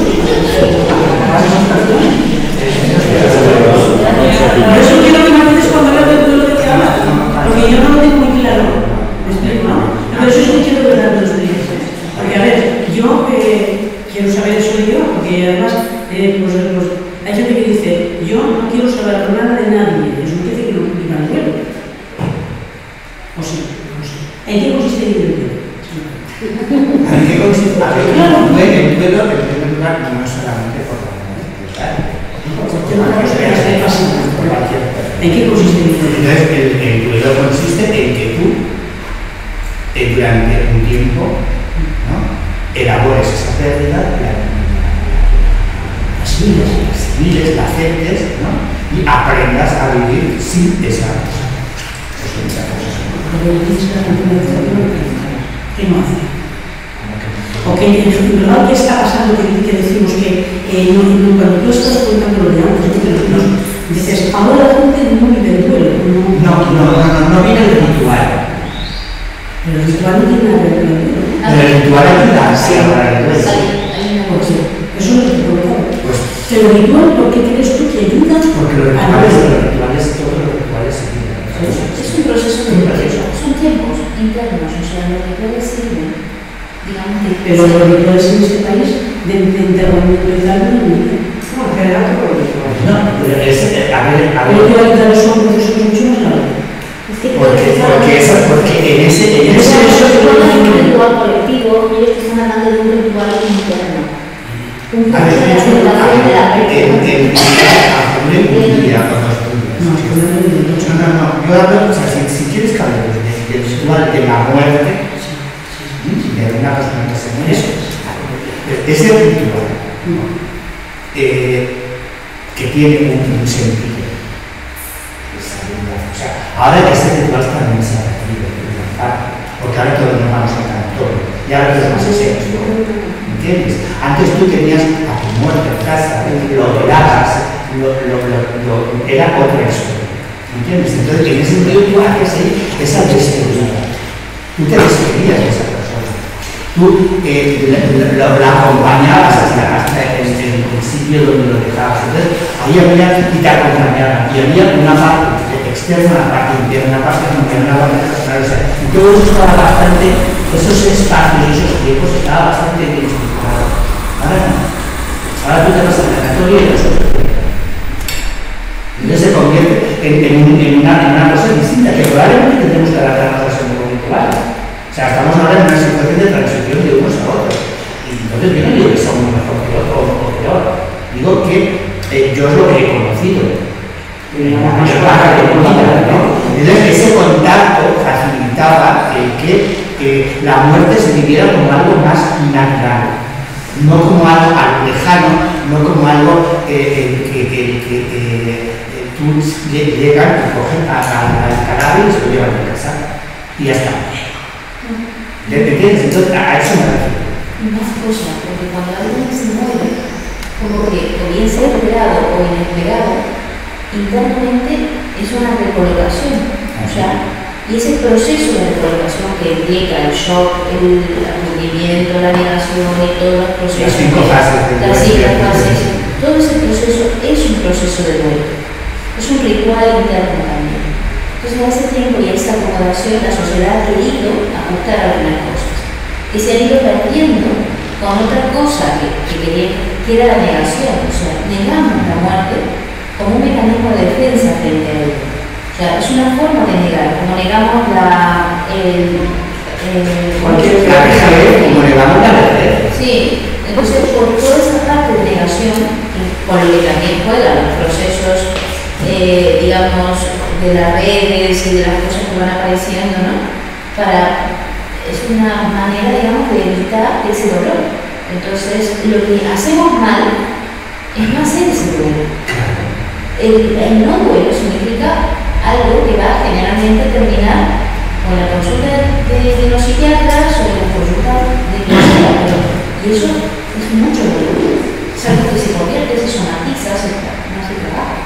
Por eso quiero que me ayudes cuando hablo del duelo de que hablas, porque yo no lo tengo muy claro. ¿Me explico, no? Pero eso es lo que quiero ver de los experiencias. Porque, a ver, yo quiero saber eso yo, porque además, hay gente que dice, yo no quiero saber nada de nadie, eso no quiere decir que no viva el duelo. O sí, no sé. ¿En qué consiste el duelo? ¿En qué consiste? A ver, el duelo, en primer lugar, no es solamente por la muerte. ¿En qué consiste el duelo? Entonces, el duelo consiste en que tú, durante un tiempo, ¿no?, elabores esa pérdida, la asimiles, la aceptes, ¿no?, y aprendas a vivir sin esa cosa. ¿Qué no hace? O que en verdad, ¿qué está pasando? Que decimos que cuando tú estás contando lo de antes, dices, ahora la gente no vive el duelo. No viene el ritual. Pero el ritual no tiene nada que ver con el duelo. Pero el ritual ayuda a hablar del duelo. Eso no es lo que pero el ritual, ¿por qué crees tú que ayuda? Porque los rituales, todos los rituales ayudan. Es un proceso de proceso, son tiempos internos, o sea, los rituales sirven, digamos que... Pero los rituales en este país de enterramiento y tal no hay. No, en general todo el ritual. No, pero es, a ver. Pero que ayudar son procesos mucho más largos. Porque en ese ritual colectivo, ellos te están hablando de un ritual interno. Un proceso de aceptación de la No, yo hablo, o sea, si quieres que hable del ritual de la muerte, de una persona que se muere, ese ritual que tiene un sentido. O sea, ahora ese ritual también se ha perdido, porque ahora todos nos vamos a cantor, y ahora todos más serios, ¿entiendes? Antes tú tenías a tu muerto en casa, lo velabas, era otra historia, ¿entiendes? Entonces, en ese sentido tú hacías ahí esa despedida, tú te despedías de esa persona, tú la acompañabas hasta el sitio donde lo dejabas, entonces ahí había, y te acompañaban, y había una parte externa, una parte interna, una parte interna, una parte externa, o sea, y todo eso estaba bastante, esos espacios y esos tiempos estaba bastante bien explicado. Ahora no, ahora tú te vas al tanatorio y eso entonces se convierte en una cosa distinta, que probablemente tenemos que adaptarnos a ese nuevo ritual. O sea, estamos ahora en una situación de transición de unos a otros. Y entonces yo no digo que sea uno mejor que otro o peor. Digo que yo es lo que he conocido. Pero contacto facilitaba el que la muerte se viviera como algo más natural, no como algo lejano, no como algo que tú llegas y cogen al cadáver y se lo llevan a casa y ya está. ¿Entiendes? Entonces, a eso me refiero. Más cosas, porque cuando alguien se muere, como que o bien ser esperado o inesperado, internamente es una recolocación. O sea, y ese proceso de recolocación que implica el shock, el hundimiento, la negación y todos los procesos, las 5 fases, todo ese proceso es un proceso de duelo, es un ritual interno también. Entonces, a ese tiempo y a esa acomodación, la sociedad ha querido ajustar algunas cosas que se han ido perdiendo con otra cosa que era la negación. O sea, negamos la muerte como un mecanismo de defensa frente a ello. O sea, es una forma de negar, como negamos cualquier como negamos la vejez. Sí, entonces por toda esa parte de negación, por lo que también juegan los procesos, digamos, de las redes y de las cosas que van apareciendo, ¿no? Es una manera, digamos, de evitar ese dolor. Entonces, lo que hacemos mal es no hacer ese duelo. El no duelo significa algo que va generalmente a terminar con la consulta de los psiquiatras o la consulta de quien sea, y eso es mucho dolor. Es algo que se convierte, se somatiza, no se trabaja.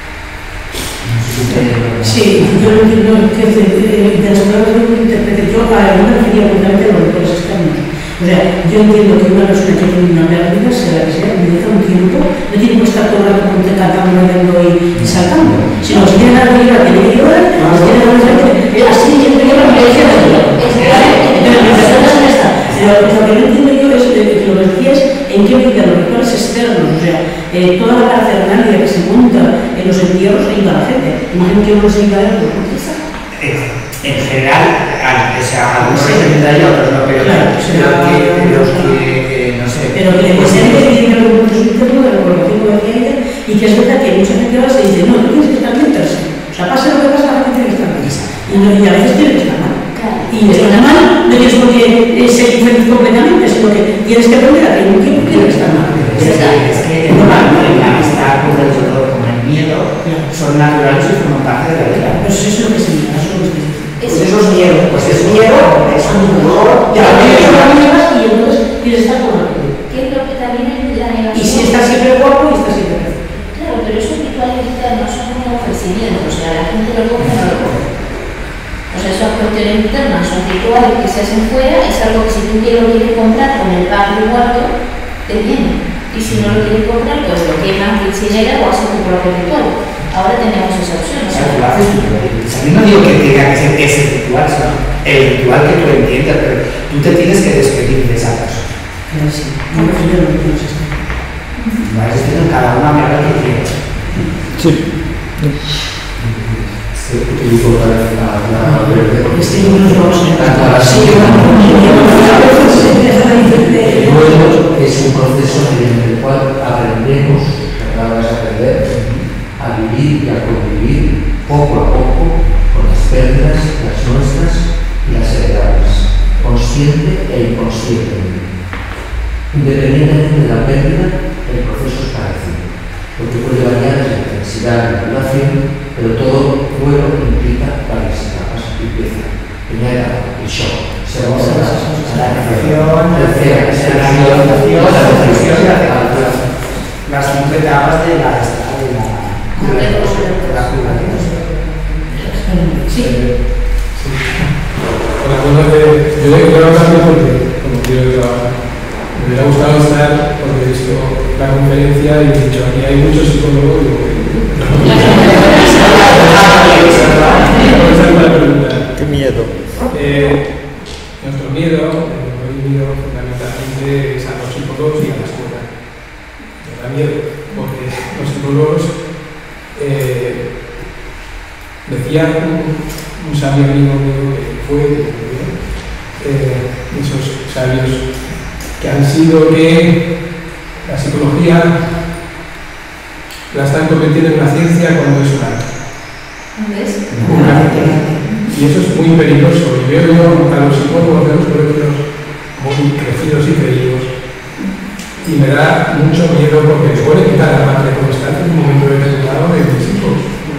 Sí, yo lo entiendo que de las palabras de un intérprete, yo a mí me refería completamente a los lectores externos. O sea, yo entiendo que una persona que tiene una pérdida, sea la que sea, dedica un tiempo, no tiene que estar todo el rato cantando, bailando y saltando, sino que si tiene algo que llorar, tiene que llorar, si tiene algo que llorar, así siempre llora, me dice así. Entonces, mientras tanto es esta. Pero lo que no entiendo yo es que lo que decías, en qué medida los rituales externos, o sea, toda la parafernalia que se monta en los entierros ayuda a la gente. Imagino que uno se ayuda a los artistas. En general, o sea, algunos recomiendan y otros no, pero claro, los que no sé. Pero que le sea que tiene algún proceso interno de recolocación, como decía ella, y que es verdad que mucha gente va y dice, no, tú tienes que estar bien, o sea, pasa lo que pasa, la gente tiene que estar bien. Y a veces tiene que estar mal. Y estar mal no tienes por qué ser feliz completamente, sino que tienes que aprender a que en un tiempo tienes que estar mal. Es que el malestar, como he dicho todo, como el miedo, son naturales y forman parte de la vida. Pues eso es lo que significa, eso es lo que significa. Pues eso es miedo, pues es miedo, es un dolor. Ya lo y entonces quieres estar con la gente. ¿Qué es lo que también es la negación? Y si estás siempre guapo y estás siempre perfecto. Claro, pero esos rituales internos son un ofrecimiento, o sea, la gente lo coge o no lo coge. O sea, esas cuestiones internas son rituales que se hacen fuera, es algo que si tú lo quieres comprar con el pack de muerto, te viene. Y si no lo quieres comprar, pues lo quemas, lo incineras o haces tu propio ritual. Ahora tenemos esa opción. O sea, tú haces tu propio ritual. Yo no digo que tenga que ser ese ritual, sino el ritual que tú entiendas, pero tú te tienes que despedir de esa persona. Pero sí, no me refiero a lo que nos está. Vale, es que cada uno habla lo que quiere. Sí. Utilizo la verde. Es que no nos vamos a El duelo es un proceso mediante el cual aprendemos, la palabra es aprender, a vivir y a convivir poco a poco con las pérdidas, las nuestras y las heredadas, consciente e inconscientemente. Independientemente de la pérdida, el proceso es parecido, porque puede variar la intensidad de la duración, pero todo duelo implica varias etapas. Empieza primera, el shock, segunda, la reflexión, tercera, la reflexión, las 5 etapas de la Sí. Yo quiero hablarme porque, como quiero trabajar, me hubiera gustado estar porque he visto la conferencia y he dicho, aquí hay muchos psicólogos. Qué miedo. Nuestro miedo fundamentalmente es a los psicólogos y a la escuela. Nos da miedo porque los psicólogos decía un sabio amigo mío que fue esos sabios que han sido que la psicología la están convirtiendo en una ciencia cuando es un arte. ¿Dónde es? Y eso es muy peligroso. Y veo yo a los psicólogos de los colegios muy crecidos y creídos. Y me da mucho miedo porque te puede quitar la parte constante en un momento determinado de mis hijos.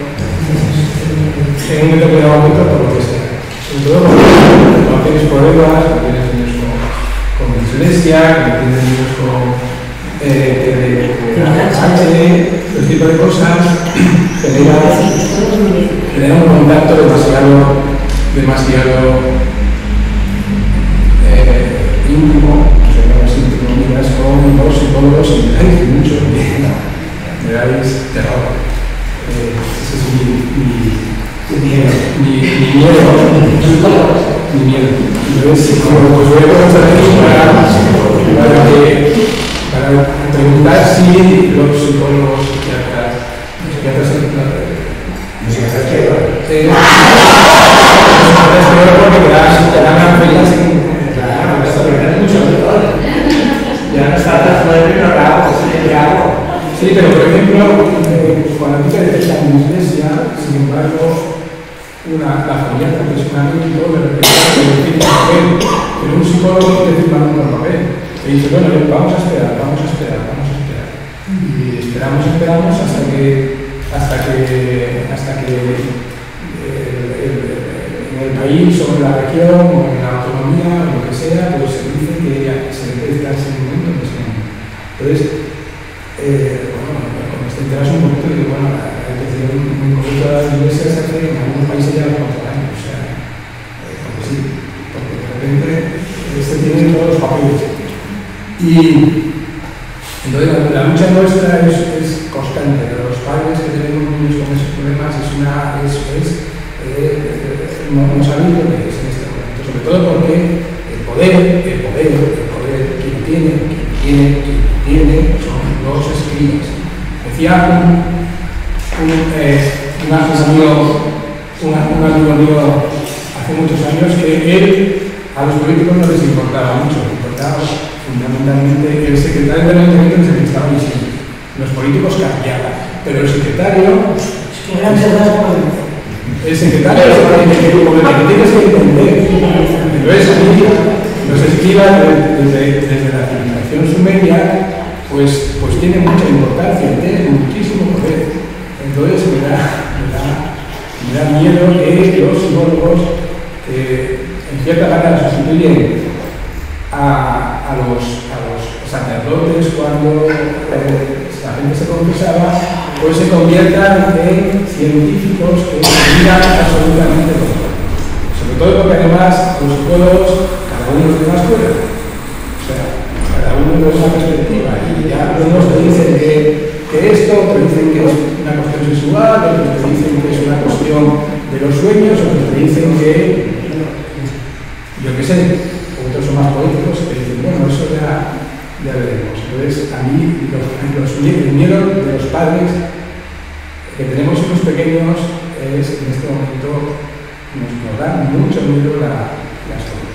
En un determinado momento, por lo que sea. Sobre todo cuando tienes problemas, cuando tienes niños con dislexia, cuando tienes niños con este tipo de cosas, genera un contacto demasiado íntimo, miras con los psicólogos y me dais mucho miedo, me dais terror. Ese es mi miedo. Entonces, pues voy a comenzar aquí para preguntar si los psicólogos, psiquiatras ya no está tan fuerte, pero claro, sí, pero por ejemplo, cuando tú te detectas en dislexia, sin embargo, la familia profesionalmente de repente te decir un papel, pero un psicólogo te firma un papel. Te dice, bueno, vamos a esperar. Y esperamos hasta que en el país o en la región o en la autonomía o lo que sea, pues se dice que se detecta ese momento. Entonces, cuando te enteras un poquito de que, bueno, la detección muy concreta de las iglesias se hace en algunos países ya los 4 años, o sea, porque sí, porque de repente tiene todos los papeles. Y entonces la lucha nuestra es constante, pero los padres que tenemos niños con esos problemas no sabéis lo que es en este momento, sobre todo porque el poder, quien tiene son los escribas. Decía un amigo mío hace muchos años que a los políticos no les importaba mucho, les importaba fundamentalmente el secretario del ayuntamiento es el que estaba diciendo. Los políticos cambiaban, pero el secretario es el que tienes que entender. Entonces, los escribas desde la civilización sumeria pues tienen mucha importancia, tienen muchísimo poder. Entonces me da miedo que los psicólogos que en cierta manera sustituyen a los sacerdotes cuando la gente se confesaba, pues se conviertan en científicos que miran absolutamente todo. Sobre todo porque además los psicólogos, cada uno tiene una escuela. O sea, cada uno tiene una perspectiva. Y ya algunos te dicen que esto, te dicen que es una cuestión sexual, otros te dicen que es una cuestión de los sueños, otros te dicen que, yo qué sé, otros son más políticos, te dicen, bueno, eso ya veremos. Entonces, a mí, el miedo de los padres que tenemos hijos pequeños es, en este momento, nos da mucho miedo la salud.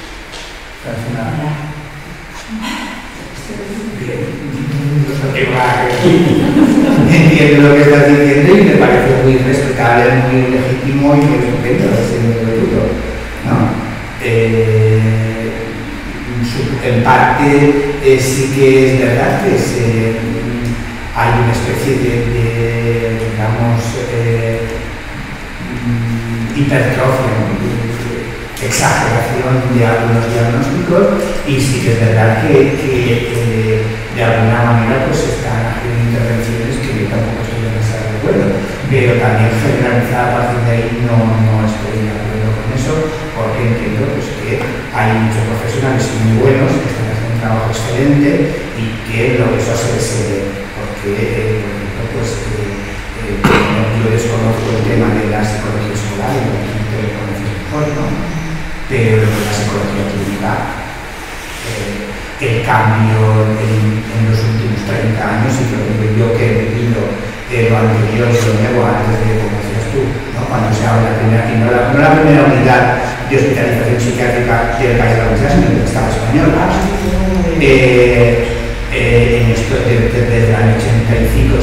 Entiendo lo que estás diciendo y me parece muy respetable, muy legítimo y muy estupendo ese miedo tuyo, ¿no? En parte sí que es verdad que hay una especie de digamos, hipertrofia, exageración de algunos diagnósticos, y sí que es verdad que de alguna manera pues están haciendo intervenciones que yo tampoco estoy demasiado de acuerdo, pero también generalizar a partir de ahí no estoy de acuerdo con eso, porque entiendo pues, que hay muchos profesionales muy buenos que están haciendo un trabajo excelente y que lo que eso se ve, porque pues, yo desconozco el tema de la psicología escolar y lo que lo conoces mejor, ¿no? Pero lo que es la psicología clínica, el cambio en los últimos 30 años, y lo que yo que he vivido lo anterior y lo nuevo antes de, como decías tú, ¿no? Cuando se abre la primera, no la primera unidad de hospitalización psiquiátrica del país de la Universidad, sino del Estado español. En esto desde el año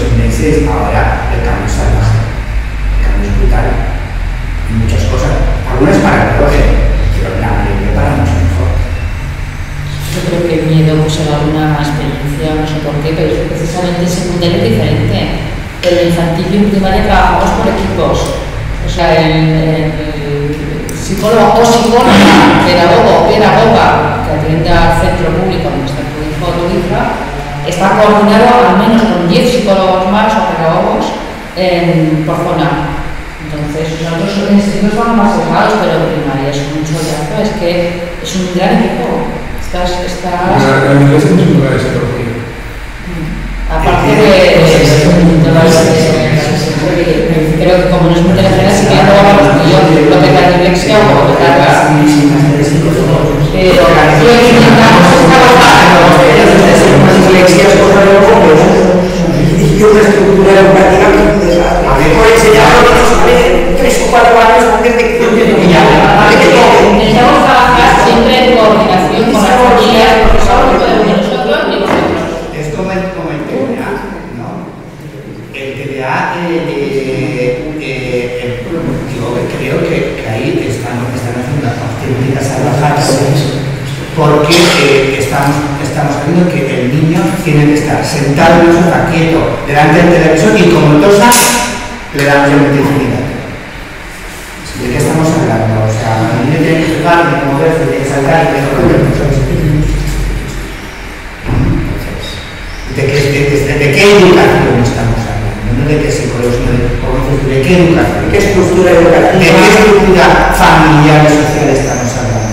85-86, ahora el cambio es salvaje, el cambio es brutal, y muchas cosas. algunos para peor, pero la mayoría para mucho mejor. Yo creo que el miedo pues era una experiencia, no sé por qué, pero es precisamente en secundaria es diferente. Pero en infantil y en primaria trabajamos por equipos. O sea, el psicólogo o psicóloga, pedagogo o pedagoga que atiende al centro público donde está tu hijo o tu hija, está coordinado al menos con 10 psicólogos más o pedagogos por zona. Entonces, nosotros en institutos vamos más cerrados, pero en primaria es un chollazo, es que es un gran equipo. La universidad es un lugar de psicología. Aparte de creo que como no es muy interesante, sí que no vamos lo que la dislexia o lo que la pero yo intentamos trabajar las dislexias y una estructura educativa que es un desastre. Por enseñar a los niños 3 o 4 años antes de que necesitamos trabajar siempre en coordinación con las familias, profesores, no podemos nosotros ni vosotros. Es como el TDA, ¿no? El TDA, creo que ahí están haciendo unas auténticas salvajadas porque estamos viendo que el niño tiene que estar sentado en un sofá quieto delante del televisor y como tosa le damos ya medicinidad. ¿De qué estamos hablando? O sea, el niño tiene que jugar, tiene que moverse, tiene que saltar, tiene que correr. ¿De qué educación estamos hablando? No de qué psicología, sino de qué educación, de qué estructura educativa, de qué estructura familiar y social estamos hablando.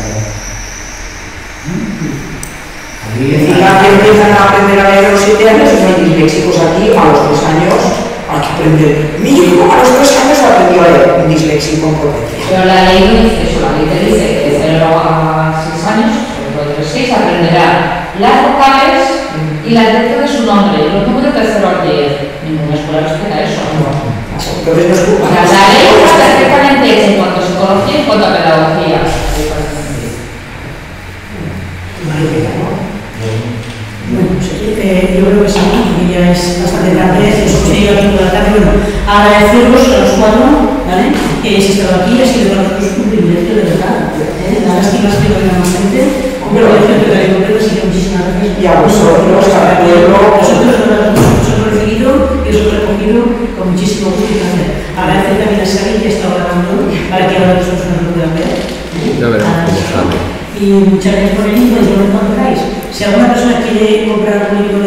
Y también empiezan a aprender a leer a los 7 años y son disléxicos aquí a los 3 años. Hay que aprender. Mi hijo a los 3 años aprendió a leer, un disléxico en potencia. Pero la ley no dice eso, la ley te dice que de 0 a 6 años, sobre todo de 6, aprenderá las vocales y las letras de su nombre, y los números de 0 al 10. Ninguna escuela explica eso. Entonces no es culpa. La ley está perfectamente hecha en cuanto a psicología y en cuanto a pedagogía. Bueno, pues, yo creo que sí, que ya es bastante tarde, es posible aquí toda la tarde. Bueno, agradeceros a los 4, ¿vale? Que hayáis estado aquí, ha sido para nosotros un privilegio, de verdad. La lástima es que no venga más gente, pero el centro de la concreto, así que muchísimas gracias. Y a vosotros, a pueblo, vosotros hemos recibido y os hemos recogido con muchísimo gusto y placer. Agradecer también a Sari que ha estado grabando para que ahora vosotros nos lo puedan ver. Ya veremos cómo sale. Y muchas gracias por venir, pues yo cuando queráis. Si alguna persona quiere comprar un libro